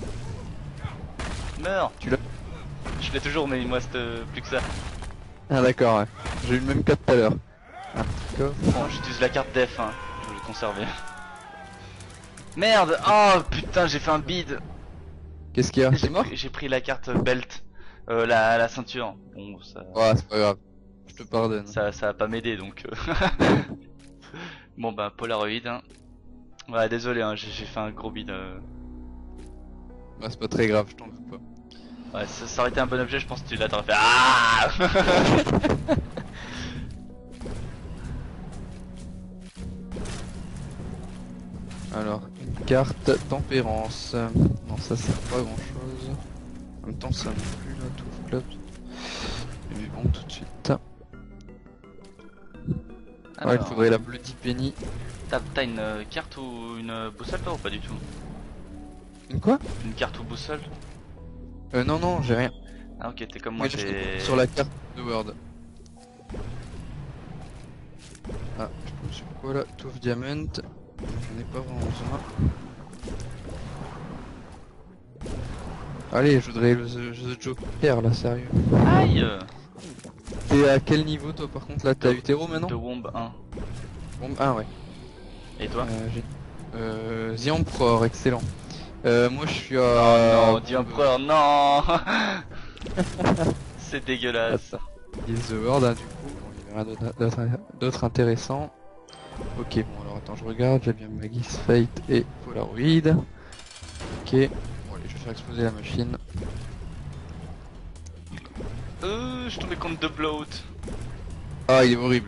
Meurs. Tu l'as? Je l'ai toujours, mais il me reste plus que ça. Ah d'accord, ouais. J'ai eu le même cas tout à l'heure. Un petit coffre. Bon, j'utilise la carte def, hein. Je vais le conserver. Merde. Oh putain, j'ai fait un bide. Qu'est-ce qu'il y a? T'es mort? J'ai pris la carte belt. La ceinture. Bon, ça. Ouais, c'est pas grave. Je te pardonne. Ça va pas m'aider donc. Bon bah Polaroid. Hein. Ouais, désolé, hein, j'ai fait un gros bide. Bah, c'est pas très grave, je t'en veux pas. Ouais, ça aurait été un bon objet, je pense que tu l'as fait. Ah. Alors, une carte tempérance. Non, ça sert pas à grand chose. En même temps, ça non plus là, tout club. Mais bon, tout de suite. Ouais, il faudrait la Bloody Penny. T'as une carte ou une boussole toi ou pas du tout? Une quoi? Une carte ou boussole? Non, j'ai rien. Ah ok, t'es comme moi, j'ai... Sur la carte de Word. Ah, je tombe sur quoi là? Tough Diamond. J'en ai pas vraiment besoin. Allez, je voudrais le Joker là, sérieux. Aïe. T'es à quel niveau toi par contre là? T'as eu terreau maintenant? De Womb 1. Bon, ah ouais. Et toi? The Emperor, excellent. Moi je suis à... Oh non, The Emperor, non. C'est dégueulasse. Is the World, hein, du coup, on y verra d'autres intéressants. Ok, bon alors attends, je regarde, j'ai bien Maggie's Fate et Polaroid. Ok, bon allez, je vais faire exploser la machine. Je suis tombé contre 2 bloat. Ah, il est horrible.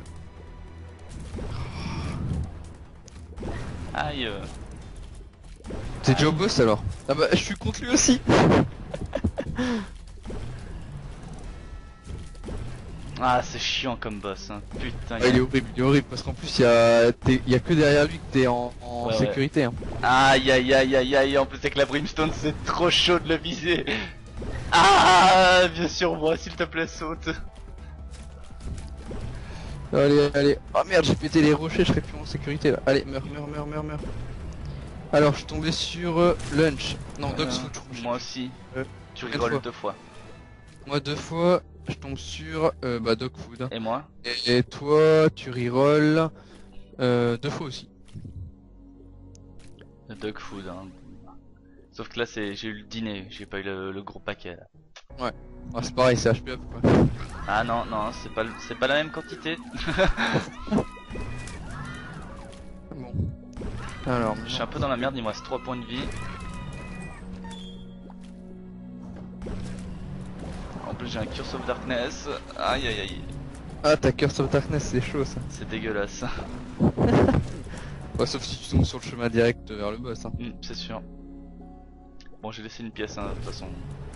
Aïe. T'es déjà au boss alors? Ah bah, je suis contre lui aussi. Ah, c'est chiant comme boss, hein. Putain. Ah, il est horrible parce qu'en plus il y a que derrière lui que t'es en Ouais, sécurité. Hein. Aïe aïe aïe aïe aïe, en plus avec la Brimstone c'est trop chaud de le viser. Ah, bien sûr moi, s'il te plaît saute. Allez. Oh merde, j'ai pété les rochers, je serais plus en sécurité là. Allez, meurs. Alors, je suis tombé sur Lunch. Non, Dog's Food. Moi aussi. Tu Une rigoles fois. 2 fois. Moi 2 fois, je tombe sur Dog Food. Et moi? Et toi, tu reroll 2 fois aussi. Le dog food, hein. Sauf que là j'ai eu le dîner, j'ai pas eu le gros paquet là. Ouais, ah, c'est pareil, c'est HP up quoi. Ah non, c'est pas la même quantité. Bon. Alors, Je suis un peu dans la merde, il me reste 3 points de vie. En plus j'ai un Curse of Darkness. Aïe aïe aïe. Ah, ta Curse of Darkness, c'est chaud ça. C'est dégueulasse. Bah, sauf si tu tombes sur le chemin direct vers le boss. Hein. C'est sûr. Bon, j'ai laissé une pièce, hein, de toute façon.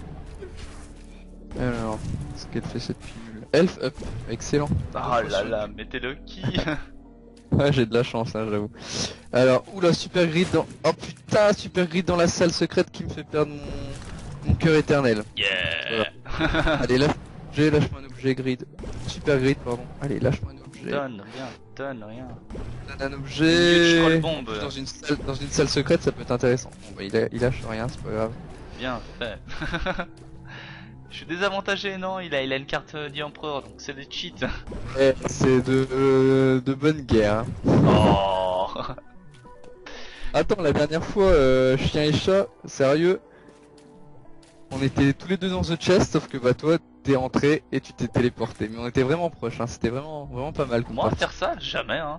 Alors, ce qu'elle fait cette pilule. Elf up, excellent. Ah là là, mettez-le qui? Ouais, j'ai de la chance, hein, j'avoue. Alors, oula, super grid dans... Oh putain, super grid dans la salle secrète qui me fait perdre mon cœur éternel. Yeah. Voilà. Allez, lâche-moi un objet grid. Super grid, pardon. Allez, lâche-moi un objet. Donne rien. Donne un objet. Scroll bomb. Dans une salle secrète, ça peut être intéressant. Bon, bah, il lâche rien, c'est pas grave. Bien fait. Je suis désavantagé, non, il a une carte d'Empereur, donc c'est des cheats. C'est de bonne guerre. Hein. Oh. Attends, la dernière fois, chien et chat, sérieux, on était tous les deux dans the chest, sauf que bah toi, t'es entré et tu t'es téléporté. Mais on était vraiment proches, hein. C'était vraiment pas mal. Moi, faire ça, jamais, hein.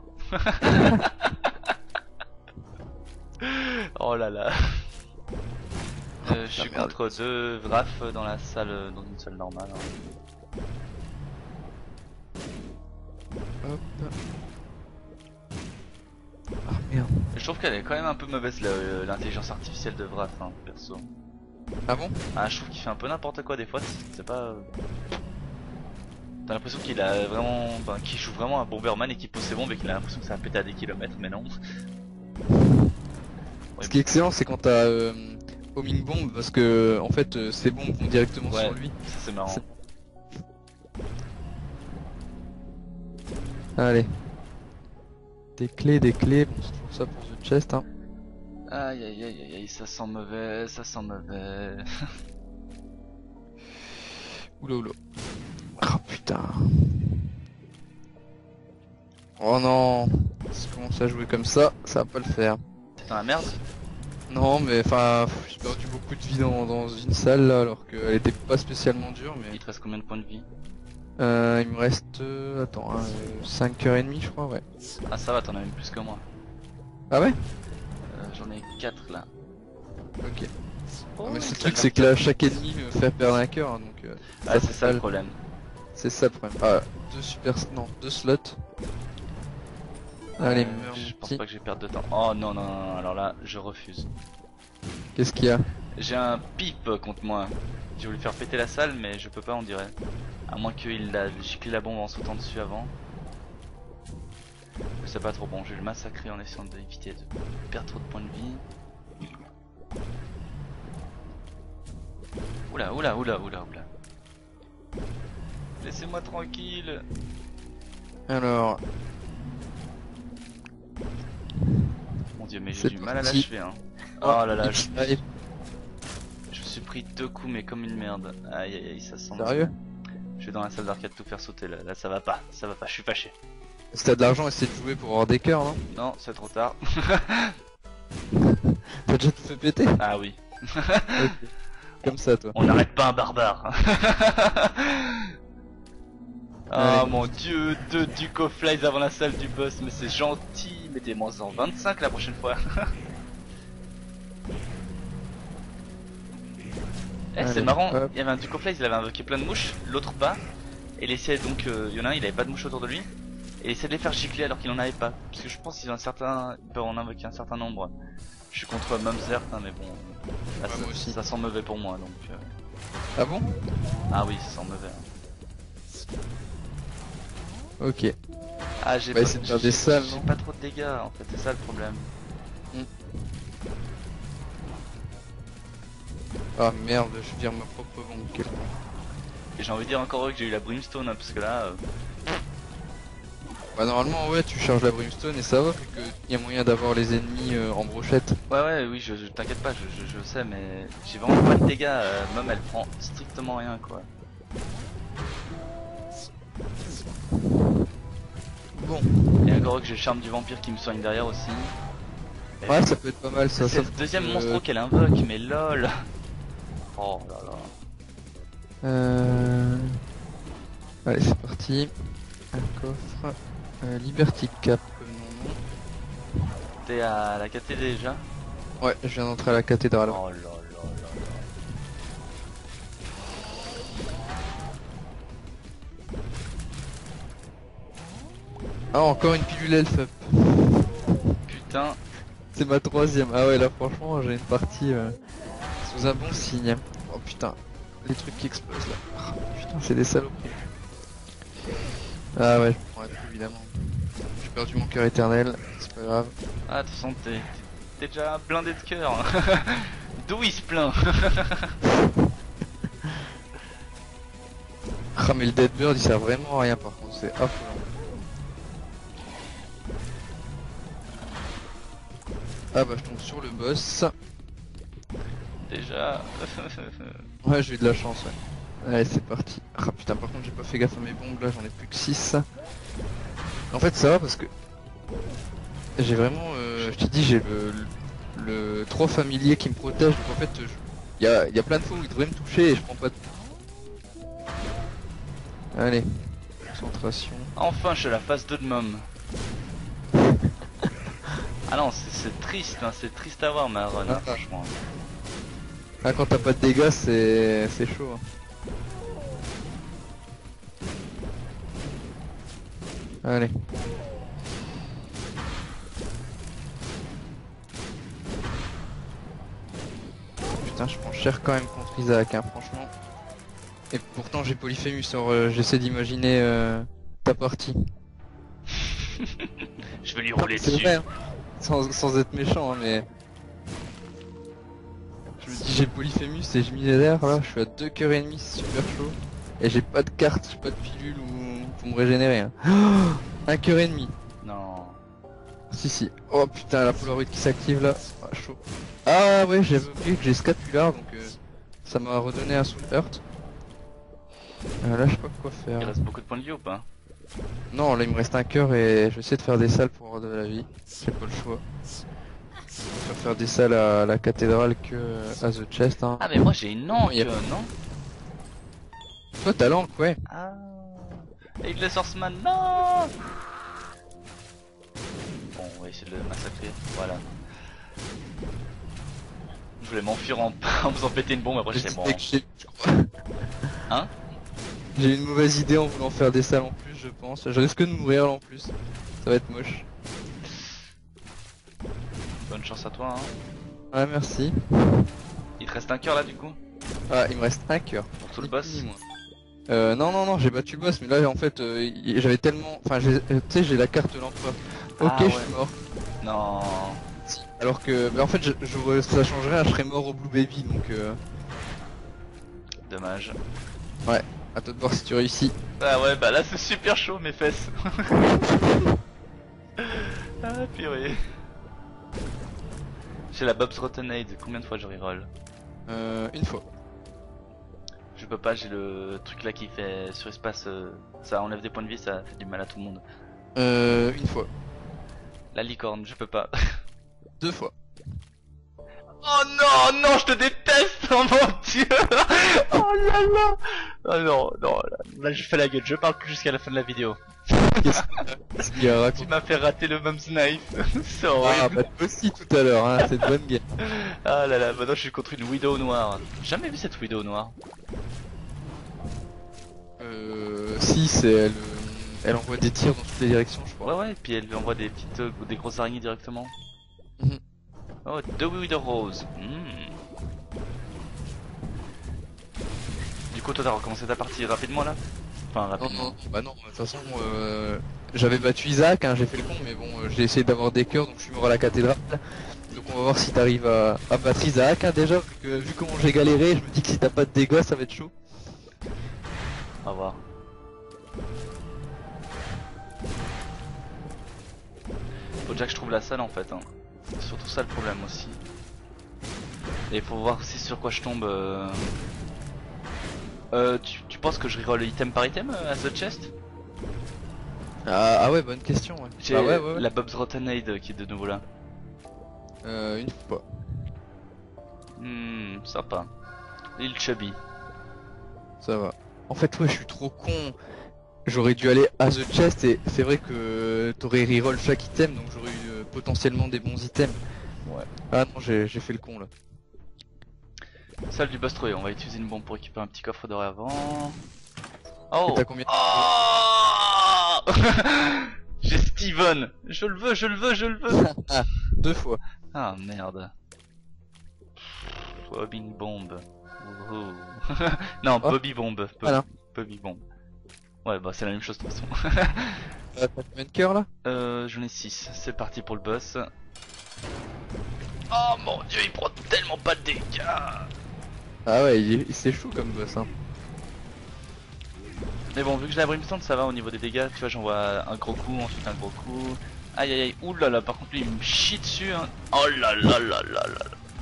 Oh là là. Je suis contre 2 Vraf dans la salle, dans une salle normale. Hein. Hop. Ah merde. Je trouve qu'elle est quand même un peu mauvaise l'intelligence artificielle de Vraf, hein, perso. Ah bon? Ah, je trouve qu'il fait un peu n'importe quoi des fois, c'est pas... T'as l'impression qu'il a vraiment, qu'il joue vraiment un Bomberman et qu'il pose ses bombes et qu'il a l'impression que ça va péter à des kilomètres, mais non. Ce qui est excellent, c'est quand t'as homing bomb parce que en fait ces bombes vont directement Ouais, sur lui. ça c'est marrant. Allez. Des clés, bon c'est toujours ça pour The Chest hein. Aïe aïe aïe aïe aïe, ça sent mauvais, ça sent mauvais. Oula oula. Oh putain. Oh non. Si je commence à jouer comme ça va pas le faire. T'es dans la merde? Non mais enfin, j'ai perdu beaucoup de vie dans une salle là, alors qu'elle était pas spécialement dure mais... Il te reste combien de points de vie? il me reste... attends, 5h30 je crois, ouais. Ah ça va, t'en as même plus que moi. Ah ouais? J'en ai 4 là. Ok. Oh, mais le truc c'est que là chaque ennemi me fait perdre un cœur hein, donc... ah c'est ça le problème. C'est ça le problème. Ah, deux slots. Allez, meurs Je mon pense petit. pas que je vais perdre de temps. Oh non non non, alors là je refuse. Qu'est-ce qu'il y a? J'ai un pipe contre moi. J'ai voulu faire péter la salle mais je peux pas on dirait. À moins qu'il a giclé la bombe en sautant dessus avant. Je sais pas trop, bon je vais le massacrer en essayant d'éviter de perdre trop de points de vie. Oula oula oula oula oula. Laissez-moi tranquille. Alors... Mon dieu mais j'ai C'est du mal à parti. l'achever hein. Oh là là, Allez, je me suis pris 2 coups mais comme une merde. Aïe aïe aïe, ça sent. sérieux? Je vais dans la salle d'arcade tout faire sauter là, ça va pas, je suis fâché. Si t'as de l'argent, essaie de jouer pour avoir des cœurs, non? Non, c'est trop tard. T'as déjà tout fait péter? Ah oui. Ok. Comme ça toi. On n'arrête pas un barbare. Ah Allez. mon dieu, 2 Duke of Flies avant la salle du boss, mais c'est gentil. Mettez-moi en 25 la prochaine fois. Eh c'est Allez, marrant, hop. il y avait un Duke of Flies, il avait invoqué plein de mouches, l'autre pas. Et il essayait donc, il y en a un, il avait pas de mouches autour de lui. Et il essayait de les faire gicler alors qu'il en avait pas. Parce que je pense qu'ils ont ils peuvent en invoquer un certain nombre. Je suis contre Mumzert, hein, mais bon. Là, Ouais, moi aussi. ça sent mauvais pour moi donc. Ah bon? Ah oui, ça sent mauvais. Ok. Ah j'ai On va essayer de faire des salles, j'ai non? pas trop de dégâts en fait, c'est ça le problème. Ah merde, je vire ma propre bombe. Quel con. Et j'ai envie de dire encore heureux que j'ai eu la brimstone hein, parce que là. Bah normalement ouais, tu charges la brimstone et ça va, vu qu'il y a moyen d'avoir les ennemis en brochette. Ouais oui, je t'inquiète pas, je sais, mais j'ai vraiment pas de dégâts. Mom elle prend strictement rien quoi. Bon. Et encore heureux que j'ai le charme du vampire qui me soigne derrière aussi. Et Ouais, ça peut être pas mal ça. c'est le sauf deuxième que- monstro qu'elle invoque, mais lol. Oh là là. Allez, c'est parti. Un coffre. Liberty Cap comme nom. T'es à la KT déjà? Ouais, je viens d'entrer à la cathédrale. Oh là là là là. Ah, encore une pilule elf up. Putain. C'est ma troisième. Ah ouais, là franchement, j'ai une partie sous un bon signe. Oh putain, les trucs qui explosent là. Ah, putain, c'est des saloperies. Ah ouais, je prends un coup évidemment. J'ai perdu mon cœur éternel, c'est pas grave. Ah, de toute façon, t'es déjà blindé de cœur. D'où il se plaint? Ah mais le Deadbird il sert vraiment à rien par contre, c'est affolant. Ah bah je tombe sur le boss. Déjà. Ouais, j'ai eu de la chance, ouais. Allez, c'est parti. Ah putain, par contre j'ai pas fait gaffe à mes bombes là, j'en ai plus que 6. En fait ça va parce que j'ai vraiment, je t'ai dit, j'ai le 3 familier qui me protège, donc en fait il y a plein de fois où il devrait me toucher et je prends pas de... Allez, concentration. Enfin, je suis à la phase 2 de Mom. Ah non, c'est triste, hein, c'est triste à voir ma run, hein, franchement. Ah, quand t'as pas de dégâts c'est chaud. Hein. Allez. Putain, je prends cher quand même contre Isaac, hein, franchement. Et pourtant j'ai Polyphémus, alors j'essaie d'imaginer ta partie. Je vais lui Non, rouler c'est dessus. vrai, hein. Sans être méchant, hein, mais... Je me dis j'ai Polyphémus et je millénaire, là je suis à 2 cœurs et demi, c'est super chaud. Et j'ai pas de carte, j'ai pas de pilule ou pour me régénérer. Hein. Oh, 1 cœur et demi. Non. Si si. Oh putain la Polaroid qui s'active là. Ah, chaud. Ah ouais j'avais oublié que j'ai Scapular donc ça m'a redonné un Soul Heart. Là je sais pas quoi faire. Il reste beaucoup de points de vie ou pas? Non là il me reste un cœur et je vais essayer de faire des salles pour avoir de la vie. J'ai pas le choix. Je vais faire des salles à la cathédrale que à The Chest hein. Ah mais moi j'ai une langue, Il y a- non? Toi t'as l'angle ouais. Ah. Et le Swordsman, non. Bon, on va essayer de le massacrer, voilà. Je voulais m'enfuir en... en faisant péter une bombe, après j'étais mort. Hein? J'ai une mauvaise idée en voulant faire des salles en plus je pense. Je risque de mourir là en plus. Ça va être moche. Bonne chance à toi, hein. Ouais merci. Il te reste un cœur là du coup? Ah il me reste un cœur. Pour tout le Ni boss? plus ni moins. Non, j'ai battu le boss, mais là en fait, j'avais tellement, enfin, tu sais, j'ai la carte l'empereur. Ok, Ah je ouais. suis mort. Non. Alors que, bah, en fait, ça changerait, je serais mort au Blue Baby, donc Dommage. à toi de voir si tu réussis. Ah ouais, bah là c'est super chaud mes fesses. Ah purée. J'ai la Bob's Rotten Aid, combien de fois je reroll? Une fois. Je peux pas, j'ai le truc là qui fait sur espace, ça enlève des points de vie, ça fait du mal à tout le monde. Une fois. La licorne, je peux pas. 2 fois. Oh non, non, je te déteste, oh mon dieu. Oh là là. Oh non, non, là je fais la gueule, je parle plus jusqu'à la fin de la vidéo. Qu'est-ce qu'il y a Tu raconte? m'as fait rater le Mum's Knife, c'est Ah, horrible. bah toi aussi tout à l'heure, hein, c'est une bonne game. Ah là là, maintenant je suis contre une Widow noire. J'ai jamais vu cette Widow noire. Si, c'est elle, elle envoie des tirs dans toutes les directions, je crois. Ouais ouais, et puis elle lui envoie des petites, des grosses araignées directement. Mhm. Oh, deux Widow Rose. Hmm. Du coup toi t'as recommencé ta partie rapidement là? Enfin Non, rapidement. non, bah non, de toute façon, j'avais battu Isaac, hein, j'ai fait le con, mais bon, j'ai essayé d'avoir des cœurs, donc je suis mort à la cathédrale. Donc on va voir si t'arrives à battre Isaac, hein, déjà, vu comment j'ai galéré, je me dis que si t'as pas de dégâts, ça va être chaud. On va voir. Faut déjà que je trouve la salle en fait, hein. C'est surtout ça le problème aussi. Et faut voir aussi sur quoi je tombe. Tu penses que je reroll item par item à The Chest? Ah ouais, bonne question, ouais. J'ai Bah ouais. la Bob's Rotten Aid qui est de nouveau là. Une fois. Sympa. Lil Chubby. Ça va. En fait, ouais, je suis trop con. J'aurais dû aller à The Chest et c'est vrai que t'aurais reroll chaque item, donc j'aurais eu potentiellement des bons items. Ouais. Ah non, j'ai fait le con là. Salle du boss trouvé, on va utiliser une bombe pour récupérer un petit coffre doré avant. Oh, Et t'as combien? oh j'ai Steven. Je le veux, je le veux, je le veux. Ah, 2 fois. Ah merde. Bobbing Bomb. Wouhou. Non, Oh. Bobby Bomb. Voilà. Bobby Bomb. Ouais, bah c'est la même chose de toute façon. T'as combien de cœurs là? J'en ai 6. C'est parti pour le boss. Oh mon dieu, il prend tellement pas de dégâts. Ah ouais, c'est chou comme boss, hein. Mais bon, vu que j'ai la brimstone, ça va au niveau des dégâts. Tu vois, j'envoie un gros coup, ensuite un gros coup. Aïe aïe aïe, oulala, par contre lui il me chie dessus, hein. Oh là là là là là.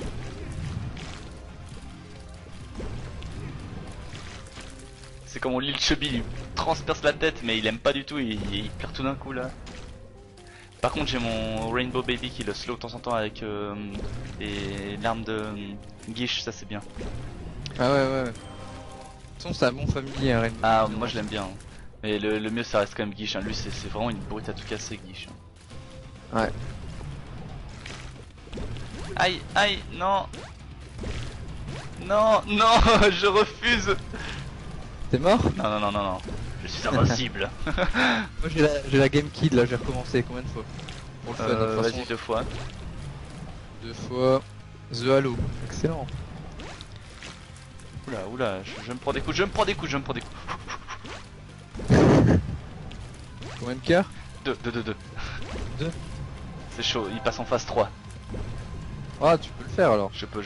C'est comme mon Lil Chubby lui transperce la tête, mais il aime pas du tout, il pleure tout d'un coup là. Par contre, j'ai mon Rainbow Baby qui le slow de temps en temps avec l'arme de Guiche, ça c'est bien. Ah ouais. De toute façon, c'est un bon familier, hein, Rainbow. Ah, moi je l'aime bien. Hein. Mais le mieux ça reste quand même Guiche, hein. Lui c'est vraiment une brute à tout casser, Guiche. Ouais. Aïe, aïe, non. Non, non, je refuse. T'es mort? Non, je suis invincible. Moi j'ai la Game Kid là, j'ai recommencé combien de fois? Pour le fun, de toute façon. Vas-y 2 fois. 2 fois. The Halo, excellent. Oula, oula, je me prends des coups, je me prends des coups, je me prends des coups. Combien de cœurs? 2. Deux. C'est chaud, il passe en phase 3. Ah, tu peux le faire alors. Je peux.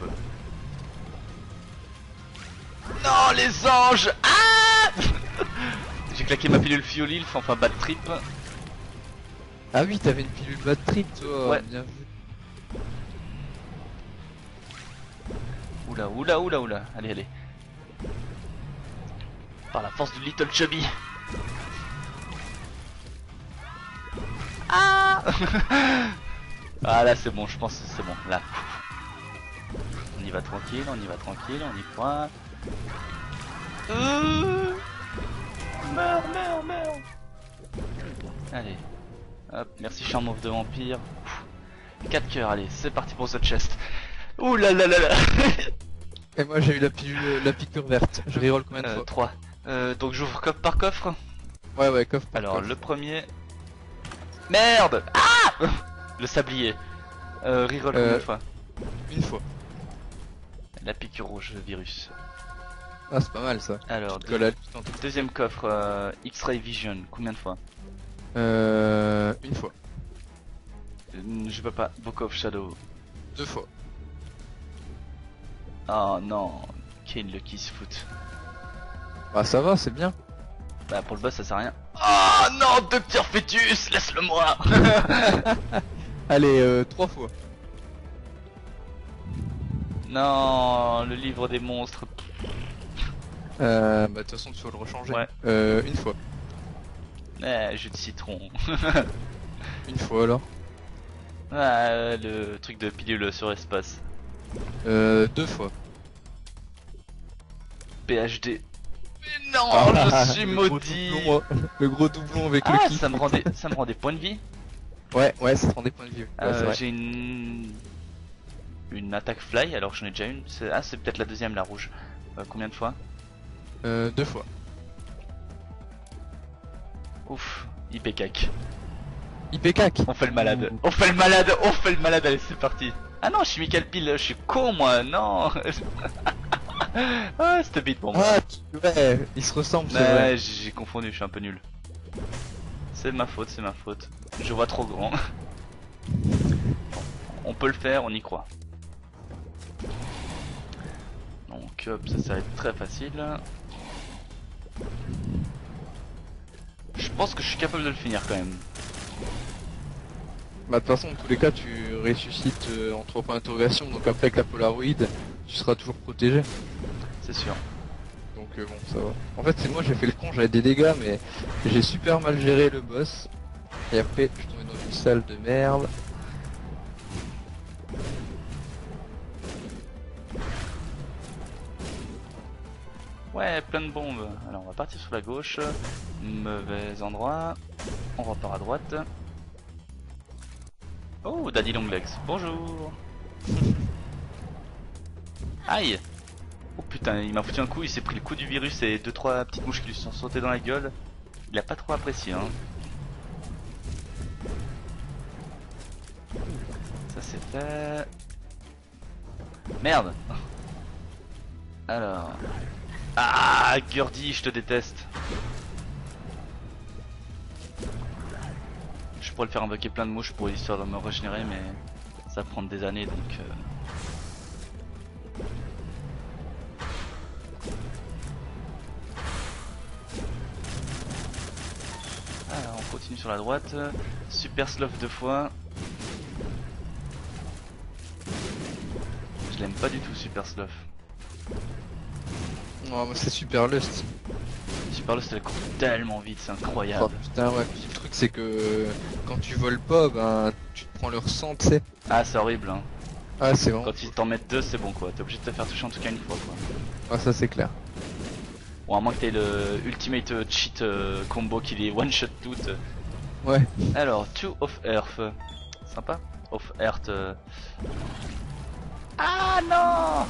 Non, les anges. Ah j'ai claqué ma pilule Fiolilf, enfin bad trip. Ah oui, t'avais une pilule bad trip toi. Ouais. Bien vu. Oula. Allez. Par la force du Little Chubby. Ah ah là c'est bon, je pense que c'est bon. Là. On y va tranquille, on y croit. Meurs. Allez. Hop, merci charme of de vampire. 4 cœurs, allez, c'est parti pour ce chest. Ouh là. Et moi j'ai eu la pilule, la piqûre verte. Je reroll combien de fois? 3. Donc j'ouvre coffre par coffre. Ouais, coffre par Alors coffre. le premier. Merde. Ah le sablier. Reroll combien de fois? Une fois. La piqûre rouge, le virus. Ah, c'est pas mal ça. Alors, deuxième coffre, X-Ray Vision, combien de fois? Une fois. Je peux pas, Book of Shadow. 2 fois. Oh non, Kane le kiss foot. Bah ça va, c'est bien. Bah pour le boss ça sert à rien. Oh non, Docteur Fetus, laisse-le moi. Allez, 3 fois. Non, le livre des monstres. Bah de toute façon tu vas le rechanger. Ouais. Une fois. Jus de citron. Une fois alors. Ah, le truc de pilule sur espace. 2 fois. PhD. Mais non, Ah, je suis maudit. Le gros doublon avec le Ah, kiff. ça me rend des points de vie. Ouais, ça te rend des points de vie. Ouais, c'est vrai. J'ai une attaque fly, alors j'en ai déjà une. C'est peut-être la deuxième, la rouge. Combien de fois? 2 fois. Ouf, IP cac. IP cac. On fait le malade, allez c'est parti. Ah non, chimical pile, je suis con moi, non. Ah, c'était bite pour moi. Ah, ouais, ils se ressemblent, c'est Ouais, vrai. j'ai confondu, je suis un peu nul. C'est ma faute. Je vois trop grand. On peut le faire, on y croit. Donc hop, ça va être très facile. Je pense que je suis capable de le finir quand même. Bah de toute façon, dans tous les cas, tu ressuscites en 3 points d'interrogation, donc après avec la Polaroid, tu seras toujours protégé. C'est sûr. Donc bon, ça va. En fait, c'est moi, j'ai fait le con, j'avais des dégâts, mais j'ai super mal géré le boss. Et après, je suis tombé dans une salle de merde. Ouais, plein de bombes. Alors on va partir sur la gauche. Mauvais endroit. On repart à droite. Oh, Daddy Longlegs. Bonjour. Aïe. Oh putain, il m'a foutu un coup, il s'est pris le coup du virus et 2-3 petites mouches qui lui sont sautées dans la gueule. Il a pas trop apprécié, hein. Ça c'est fait. Merde. Alors. Ah, Gurdy, je te déteste. Je pourrais le faire invoquer plein de mouches pour l'histoire de me régénérer, mais ça va prendre des années donc. Alors, on continue sur la droite. Super Sloth 2 fois. Je l'aime pas du tout, Super Sloth. Non, moi c'est super lust. Super Lust, elle court tellement vite, c'est incroyable. Oh putain, ouais, puis le truc c'est que quand tu voles pas, ben tu te prends leur sang, tu sais. Ah, c'est horrible, hein. Ah, c'est vraiment. Quand ils t'en mettent 2, c'est bon quoi. T'es obligé de te faire toucher en tout cas une fois quoi. Ah, ça c'est clair. Ou à moins que t'aies le ultimate cheat combo qui les one shot toutes. Ouais. Alors, Two of Earth. Sympa. Of Earth. Ah non!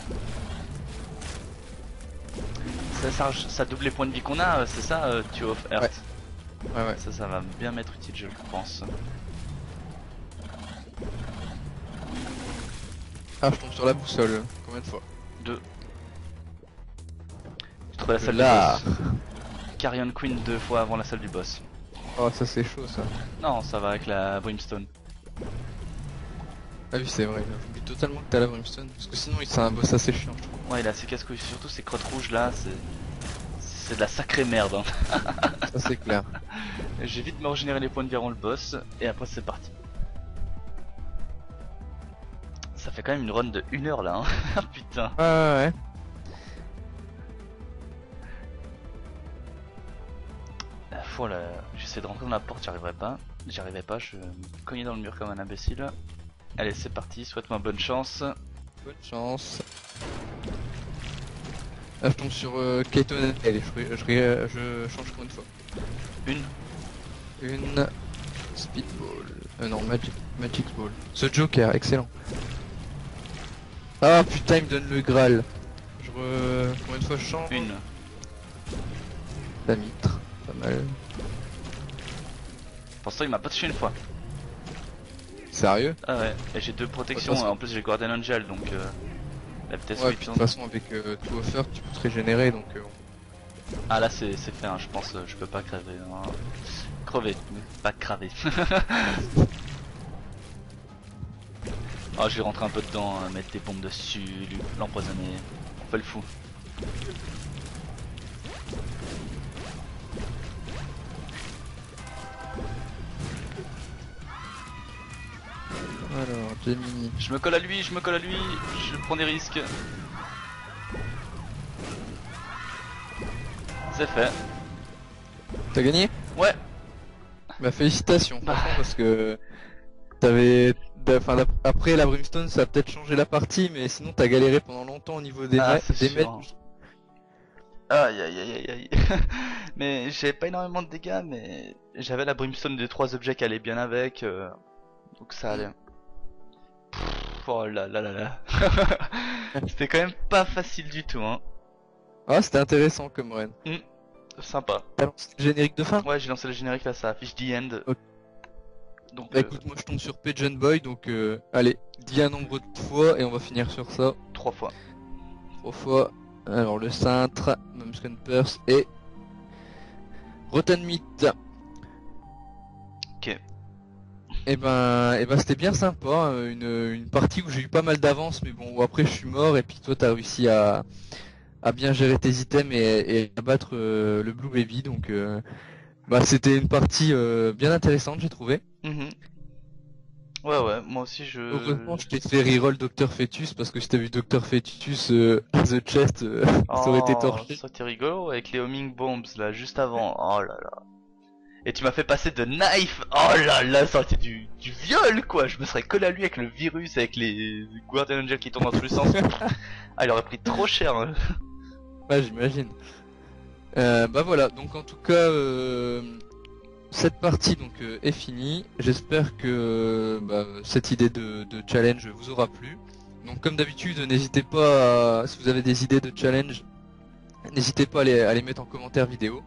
Ça double les points de vie qu'on a, c'est ça, Two of Earth. Ouais. Ça va bien m'être utile, je le pense. Ah, je tombe sur la boussole. Combien de fois? 2. entre la salle Là. du boss. Carrion Queen 2 fois avant la salle du boss. Oh, ça c'est chaud ça. Non, ça va avec la Brimstone. Ah oui, c'est vrai, j'oublie totalement que t'as la Brimstone, parce que sinon c'est un boss assez chiant, je trouve. Ouais, il a ses casse-couilles, surtout ces crottes rouges là, c'est de la sacrée merde. Hein. Ça c'est clair. J'ai vite me régénérer les points de vie avant le boss, et après c'est parti. Ça fait quand même une run de 1 heure là, hein. Putain. Ouais. Voilà, j'essaie de rentrer dans la porte, j'y arriverai pas, je me cognais dans le mur comme un imbécile. Allez, c'est parti, souhaite-moi bonne chance. Bonne chance. Là je tombe sur Kaito. Allez, je change pour une fois. Une Speedball. Non, Magic Ball. Ce Joker, excellent. Ah putain, il me donne le Graal. Combien de fois je change? Une. La mitre, pas mal. Pour ça, il m'a pas touché une fois. Sérieux? Ah ouais, et j'ai 2 protections, Ouais, en plus j'ai Guardian Angel donc la vitesse Ouais, puis de tourne. toute façon avec tout offer tu peux te régénérer donc Ah là c'est fait, hein, je pense, je peux pas crever. Hein. Crever, mais pas craver. Ah, je vais rentrer un peu dedans, mettre des bombes dessus, l'empoisonner. On fait le fou. Alors, Gemini. Je me colle à lui, je prends des risques. C'est fait. T'as gagné? Ouais. Bah félicitations, Bah. franchement, parce que après la Brimstone ça a peut-être changé la partie, mais sinon t'as galéré pendant longtemps au niveau des, Ah, c'est des sûr. maîtres. Aïe aïe aïe aïe aïe. Mais j'avais pas énormément de dégâts, mais j'avais la Brimstone des 3 objets qui allaient bien avec, donc ça allait. Oh là là là là. C'était quand même pas facile du tout, hein. Ah, c'était intéressant comme run. Sympa. T'as lancé le générique de fin? Ouais, j'ai lancé le générique là, ça affiche The End. Ok. Donc, Bah écoute, moi je tombe sur Pigeon Boy, donc allez, dis un nombre de fois et on va finir sur ça. 3 fois. 3 fois. Alors le cintre, Mumscan Purse et Rotten Meat. Ok. Et ben c'était bien sympa, hein, une partie où j'ai eu pas mal d'avance, mais bon après je suis mort et puis toi t'as réussi à bien gérer tes items et à battre le Blue Baby, donc bah c'était une partie bien intéressante j'ai trouvé. Mhm. Ouais ouais, moi aussi je... Heureusement je t'ai fait reroll Dr Fetus parce que si t'as vu Dr Fetus à The Chest, ça aurait été torché. Ça c'était rigolo avec les homing bombs là juste avant. Oh là là. Et tu m'as fait passer de knife. Oh là là, ça aurait été du viol quoi. Je me serais collé à lui avec le virus, avec les Guardian Angel qui tournent dans tous les sens. Ah, il aurait pris trop cher. Hein. Ouais, j'imagine. Bah voilà, donc en tout cas cette partie donc est finie. J'espère que cette idée de challenge vous aura plu. Donc comme d'habitude, n'hésitez pas si vous avez des idées de challenge, n'hésitez pas à les mettre en commentaire vidéo.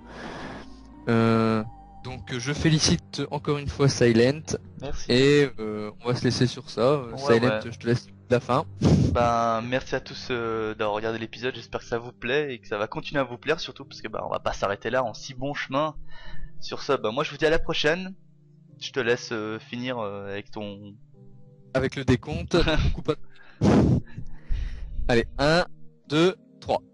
Donc je félicite encore une fois Silent. Merci. Et on va se laisser sur ça. Ouais, Silent, ouais. je te laisse la fin. Ben merci à tous d'avoir regardé l'épisode. J'espère que ça vous plaît et que ça va continuer à vous plaire surtout parce que bah on va pas s'arrêter là en si bon chemin. Sur ça, bah moi je vous dis à la prochaine. Je te laisse finir avec ton... Avec le décompte. Allez, 1, 2, 3.